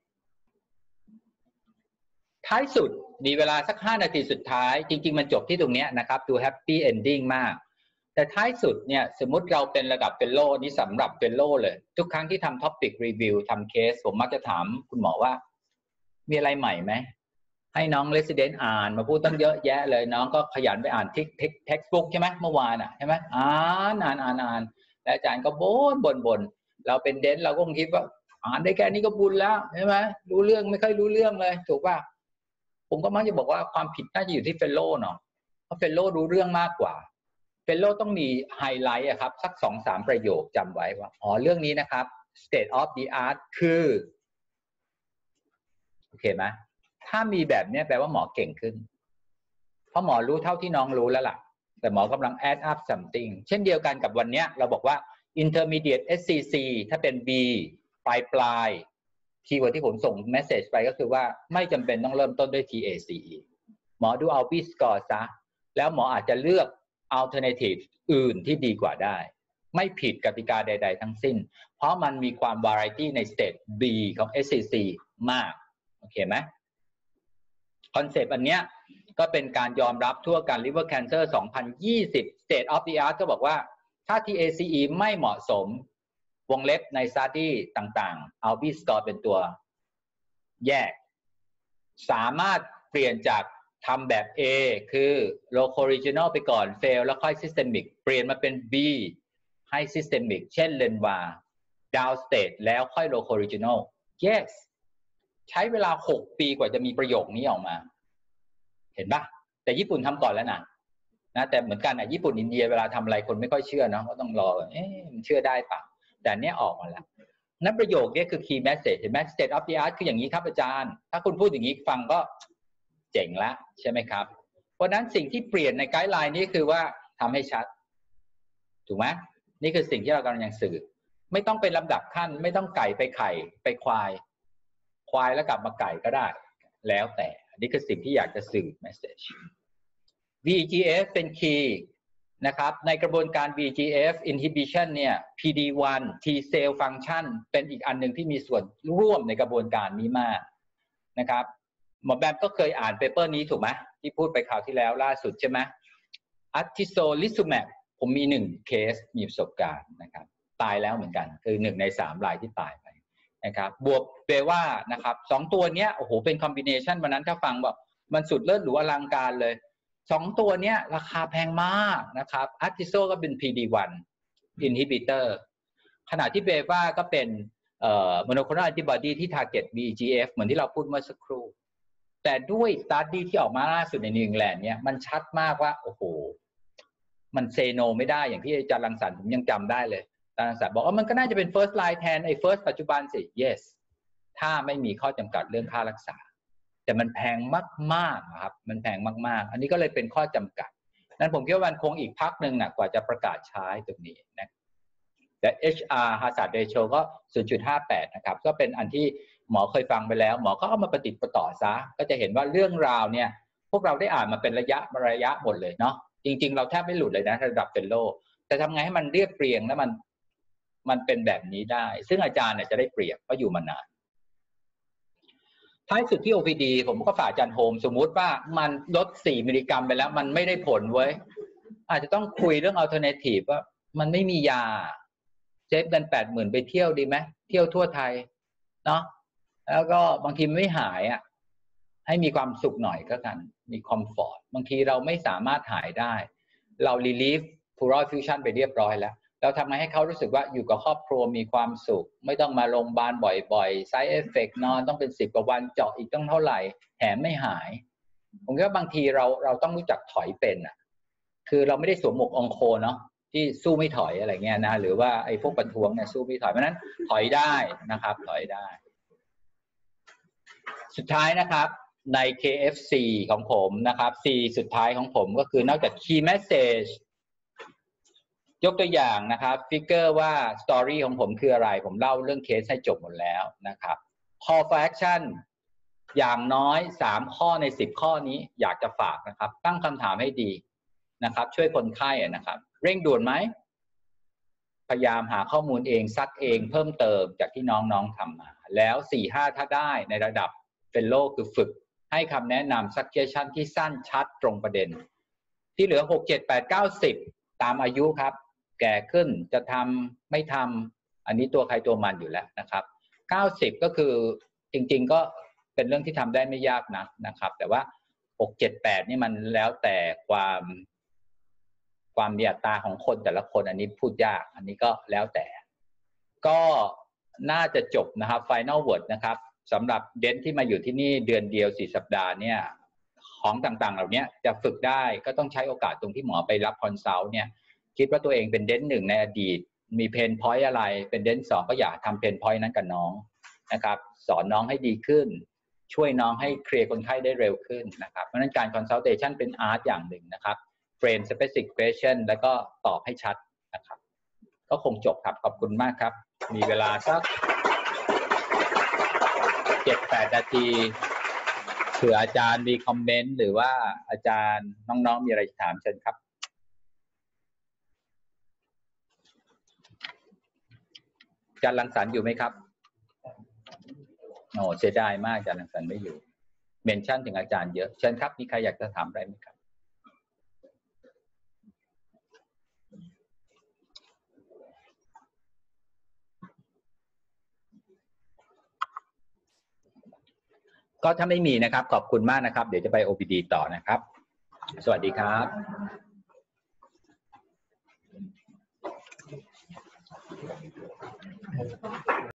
ท้ายสุดมีเวลาสักห้านาทีสุดท้ายจริงๆมันจบที่ตรงนี้นะครับดูแฮปปี้เอนดิ้งมากแต่ท้ายสุดเนี่ยสมมุติเราเป็นระดับเฟลโลนี่สำหรับเฟลโลเลยทุกครั้งที่ทำท็อปิกรีวิวทำเคสผมมักจะถามคุณหมอว่ามีอะไรใหม่ไหมให้น้องเรสซิเดนต์อ่านมาพูดตั้งเยอะแยะเลยน้องก็ขยันไปอ่านทิกทิกเท็กซ์บุ๊กใช่ไหมเมื่อวานอ่ะใช่ไหมอ่านอ่านอ่านอ่านแล้วอาจารย์ก็บ่นบ่นบ่นเราเป็นเดนเราก็คงคิดว่าอ่านได้แค่นี้ก็บุญแล้วใช่ไหมรู้เรื่องไม่ค่อยรู้เรื่องเลยถูกป่ะผมก็มักจะบอกว่าความผิดน่าจะอยู่ที่เฟลโลเนาะเพราะเฟลโลรู้เรื่องมากกว่าเฟลโลต้องมีไฮไลท์อะครับสัก สองถึงสาม ประโยคจำไว้ว่าอ๋อเรื่องนี้นะครับ state of the art คือโอเคไหมถ้ามีแบบนี้แปลว่าหมอเก่งขึ้นเพราะหมอรู้เท่าที่น้องรู้แล้วล่ะแต่หมอกำลัง add up something เช่นเดียวกันกับวันนี้เราบอกว่า intermediate เอส ซี ซี ถ้าเป็น B ปลายปลายคีย์เวิร์ดที่ผมส่ง message ไปก็คือว่าไม่จำเป็นต้องเริ่มต้นด้วย ที เอ ซี อี หมอดู Albi score ซะแล้วหมออาจจะเลือก alternative อื่นที่ดีกว่าได้ไม่ผิดกติกาใดๆทั้งสิ้นเพราะมันมีความ variety ใน state B ของ เอส ซี ซี มากโอเคไหมคอนเซปต์อันเนี้ยก็เป็นการยอมรับทั่วกัน liver cancer สองพันยี่สิบ state of the art ก็บอกว่าถ้า ที เอ ซี อี ไม่เหมาะสมวงเล็บใน study ต่างๆ Albi score เป็นตัวแยกสามารถเปลี่ยนจากทำแบบ A คือ local regional ไปก่อน fail แล้วค่อย systemic เปลี่ยนมาเป็น B ให้ systemic เช่น Lenva down stage แล้วค่อย local regional yes ใช้เวลาหกปีกว่าจะมีประโยคนี้ออกมาเห็นปะแต่ญี่ปุ่นทำก่อนแล้วนะนะแต่เหมือนกันอ่ะญี่ปุ่นอินเดียเวลาทำอะไรคนไม่ค่อยเชื่อเนาะก็ต้องรอเอ๊ะมันเชื่อได้ปะแต่เนี้ยออกมาแล้วนั้นประโยคนี้คือ key message เห็นไหม state of the art คืออย่างนี้ครับอาจารย์ถ้าคุณพูดอย่างนี้ฟังก็เจ๋งละใช่ไหมครับเพราะนั้นสิ่งที่เปลี่ยนในไกด์ไลน์นี้คือว่าทำให้ชัดถูกไหมนี่คือสิ่งที่เรากำลังสื่อไม่ต้องเป็นลำดับขั้นไม่ต้องไก่ไปไข่ไปควายควายแล้วกลับมาไก่ก็ได้แล้วแต่นี่คือสิ่งที่อยากจะสื่อ message วี จี เอฟ เป็น key นะครับในกระบวนการ วี จี เอฟ inhibition เนี่ย พี ดี วัน T cell function เป็นอีกอันหนึ่งที่มีส่วนร่วมในกระบวนการนี้มากนะครับหมอแบมก็เคยอ่านเปเปอร์นี้ถูกไหมที่พูดไปคราวที่แล้วล่าสุดใช่ไหม Atezolizumab ผมมีหนึ่งเคสมีประสบการณ์นะครับตายแล้วเหมือนกันคือหนึ่งในสามรายที่ตายไปนะครับบวกเปว่านะครับสองตัวเนี้ยโอ้โหเป็นคอมบิเนชันวันนั้นถ้าฟังแบบมันสุดเลิศหรูอลังการเลยสองตัวเนี้ยราคาแพงมากนะครับอาร์ติโซก็เป็น พี ดี วัน inhibitor ขณะที่เบว่าก็เป็นเอ่อ monoclonal antibody ที่ target วี จี เอฟ เหมือนที่เราพูดเมื่อสักครู่แต่ด้วย study ที่ออกมาล่าสุดในนิวอิงแลนด์เนี่ยมันชัดมากว่าโอ้โหมันเซโนไม่ได้อย่างที่อาจารย์รังสรรค์ผมยังจำได้เลยอาจารย์รังสรรค์บอกว่ามันก็น่าจะเป็น first line แทนไอ้ first ปัจจุบันสิ yes ถ้าไม่มีข้อจำกัดเรื่องค่ารักษาแต่มันแพงมากๆครับมันแพงมากๆอันนี้ก็เลยเป็นข้อจำกัดนั้นผมคิดว่ามันคงอีกพักหนึ่งนะกว่าจะประกาศใช้ตรงนี้นะแต่ เอช อาร์ hazard ratio ก็ ศูนย์จุดห้าแปด นะครับก็เป็นอันที่หมอเคยฟังไปแล้วหมอก็เอามาประติดประต่อซะก็จะเห็นว่าเรื่องราวเนี่ยพวกเราได้อ่านมาเป็นระยะระยะหมดเลยเนาะจริงๆเราแทบไม่หลุดเลยนะระดับเฟลโลแต่ทำไงให้มันเรียบเรียงแล้วมันมันเป็นแบบนี้ได้ซึ่งอาจารย์เนี่ยจะได้เปรียบเพราะอยู่มานานท้ายสุดที่ โอ พี ดี ผมก็ฝากอาจารย์โฮมสมมุติว่ามันลดสี่มิลลิกรัมไปแล้วมันไม่ได้ผลเว้ยอาจจะต้องคุยเรื่อง alternative ว่ามันไม่มียาเซฟกันแปดหมื่นไปเที่ยวดีไหมเที่ยวทั่วไทยเนาะแล้วก็บางทีไม่หายอ่ะให้มีความสุขหน่อยก็กันมีคอมฟอร์ตบางทีเราไม่สามารถหายได้เรา relief plural fusion ไปเรียบร้อยแล้วเราทำให้เขารู้สึกว่าอยู่กับครอบครัวมีความสุขไม่ต้องมาโรงพยาบาลบ่อยๆ side effect นอนต้องเป็นสิบกว่าวันเจาะอีกต้องเท่าไหร่แถมไม่หายผมคิดว่าบางทีเราเราต้องรู้จักถอยเป็นอ่ะคือเราไม่ได้สวมหมวกองโคเนาะที่สู้ไม่ถอยอะไรเงี้ยนะหรือว่าไอ้พวกประท้วงเนี่ยสู้ไม่ถอยเพราะนั้นถอยได้นะครับถอยได้สุดท้ายนะครับใน เค เอฟ ซี ของผมนะครับ C สุดท้ายของผมก็คือนอกจาก key message ยกตัวอย่างนะครับฟิกเกอร์ว่าสตอรี่ของผมคืออะไรผมเล่าเรื่องเคสให้จบหมดแล้วนะครับ call for action อย่างน้อยสามข้อในสิบข้อนี้อยากจะฝากนะครับตั้งคำถามให้ดีนะครับช่วยคนไข้นะครับเร่งด่วนไหมพยายามหาข้อมูลเองซักเองเพิ่มเติมจากที่น้องๆทำมาแล้ว สี่ห้า ถ้าได้ในระดับเป็นโลคือฝึกให้คำแนะนำ suggestion ที่สั้นชัดตรงประเด็นที่เหลือหก เจ็ด แปด เก้า สิบตามอายุครับแก่ขึ้นจะทำไม่ทำอันนี้ตัวใครตัวมันอยู่แล้วนะครับเก้าสิบก็คือจริงๆก็เป็นเรื่องที่ทำได้ไม่ยากนักนะครับแต่ว่าหก เจ็ด แปดนี่มันแล้วแต่ความความมีอัตราของคนแต่ละคนอันนี้พูดยากอันนี้ก็แล้วแต่ก็น่าจะจบนะครับ Final Word นะครับสำหรับเดนที่มาอยู่ที่นี่เดือนเดียวสี่สัปดาห์เนี่ยของต่างๆเหล่านี้จะฝึกได้ก็ต้องใช้โอกาสตรงที่หมอไปรับคอนซัลท์เนี่ยคิดว่าตัวเองเป็นเดนหนึ่งในอดีตมีเพนพอยต์อะไรเป็นเดนสองก็อยากทำเพนพอยต์นั้นกับน้องนะครับสอนน้องให้ดีขึ้นช่วยน้องให้เคลียร์คนไข้ได้เร็วขึ้นนะครับเพราะฉะนั้นการคอนซัลเทชันเป็นอาร์ตอย่างหนึ่งนะครับเฟรม specific question แล้วก็ตอบให้ชัดนะครับก็คงจบครับขอบคุณมากครับมีเวลาสัก เจ็ด แปด นาทีเผื่ออาจารย์มีคอมเมนต์หรือว่าอาจารย์น้องๆมีอะไรถามเชิญครับอาจารย์รังสรรค์อยู่ไหมครับโอ้เสียดายมากอาจารย์รังสรรค์ไม่อยู่เมนชั่นถึงอาจารย์เยอะเชิญครับมีใครอยากจะถามอะไรไหมครับก็ถ้าไม่มีนะครับขอบคุณมากนะครับเดี๋ยวจะไป โอ พี ดี ต่อนะครับสวัสดีครับ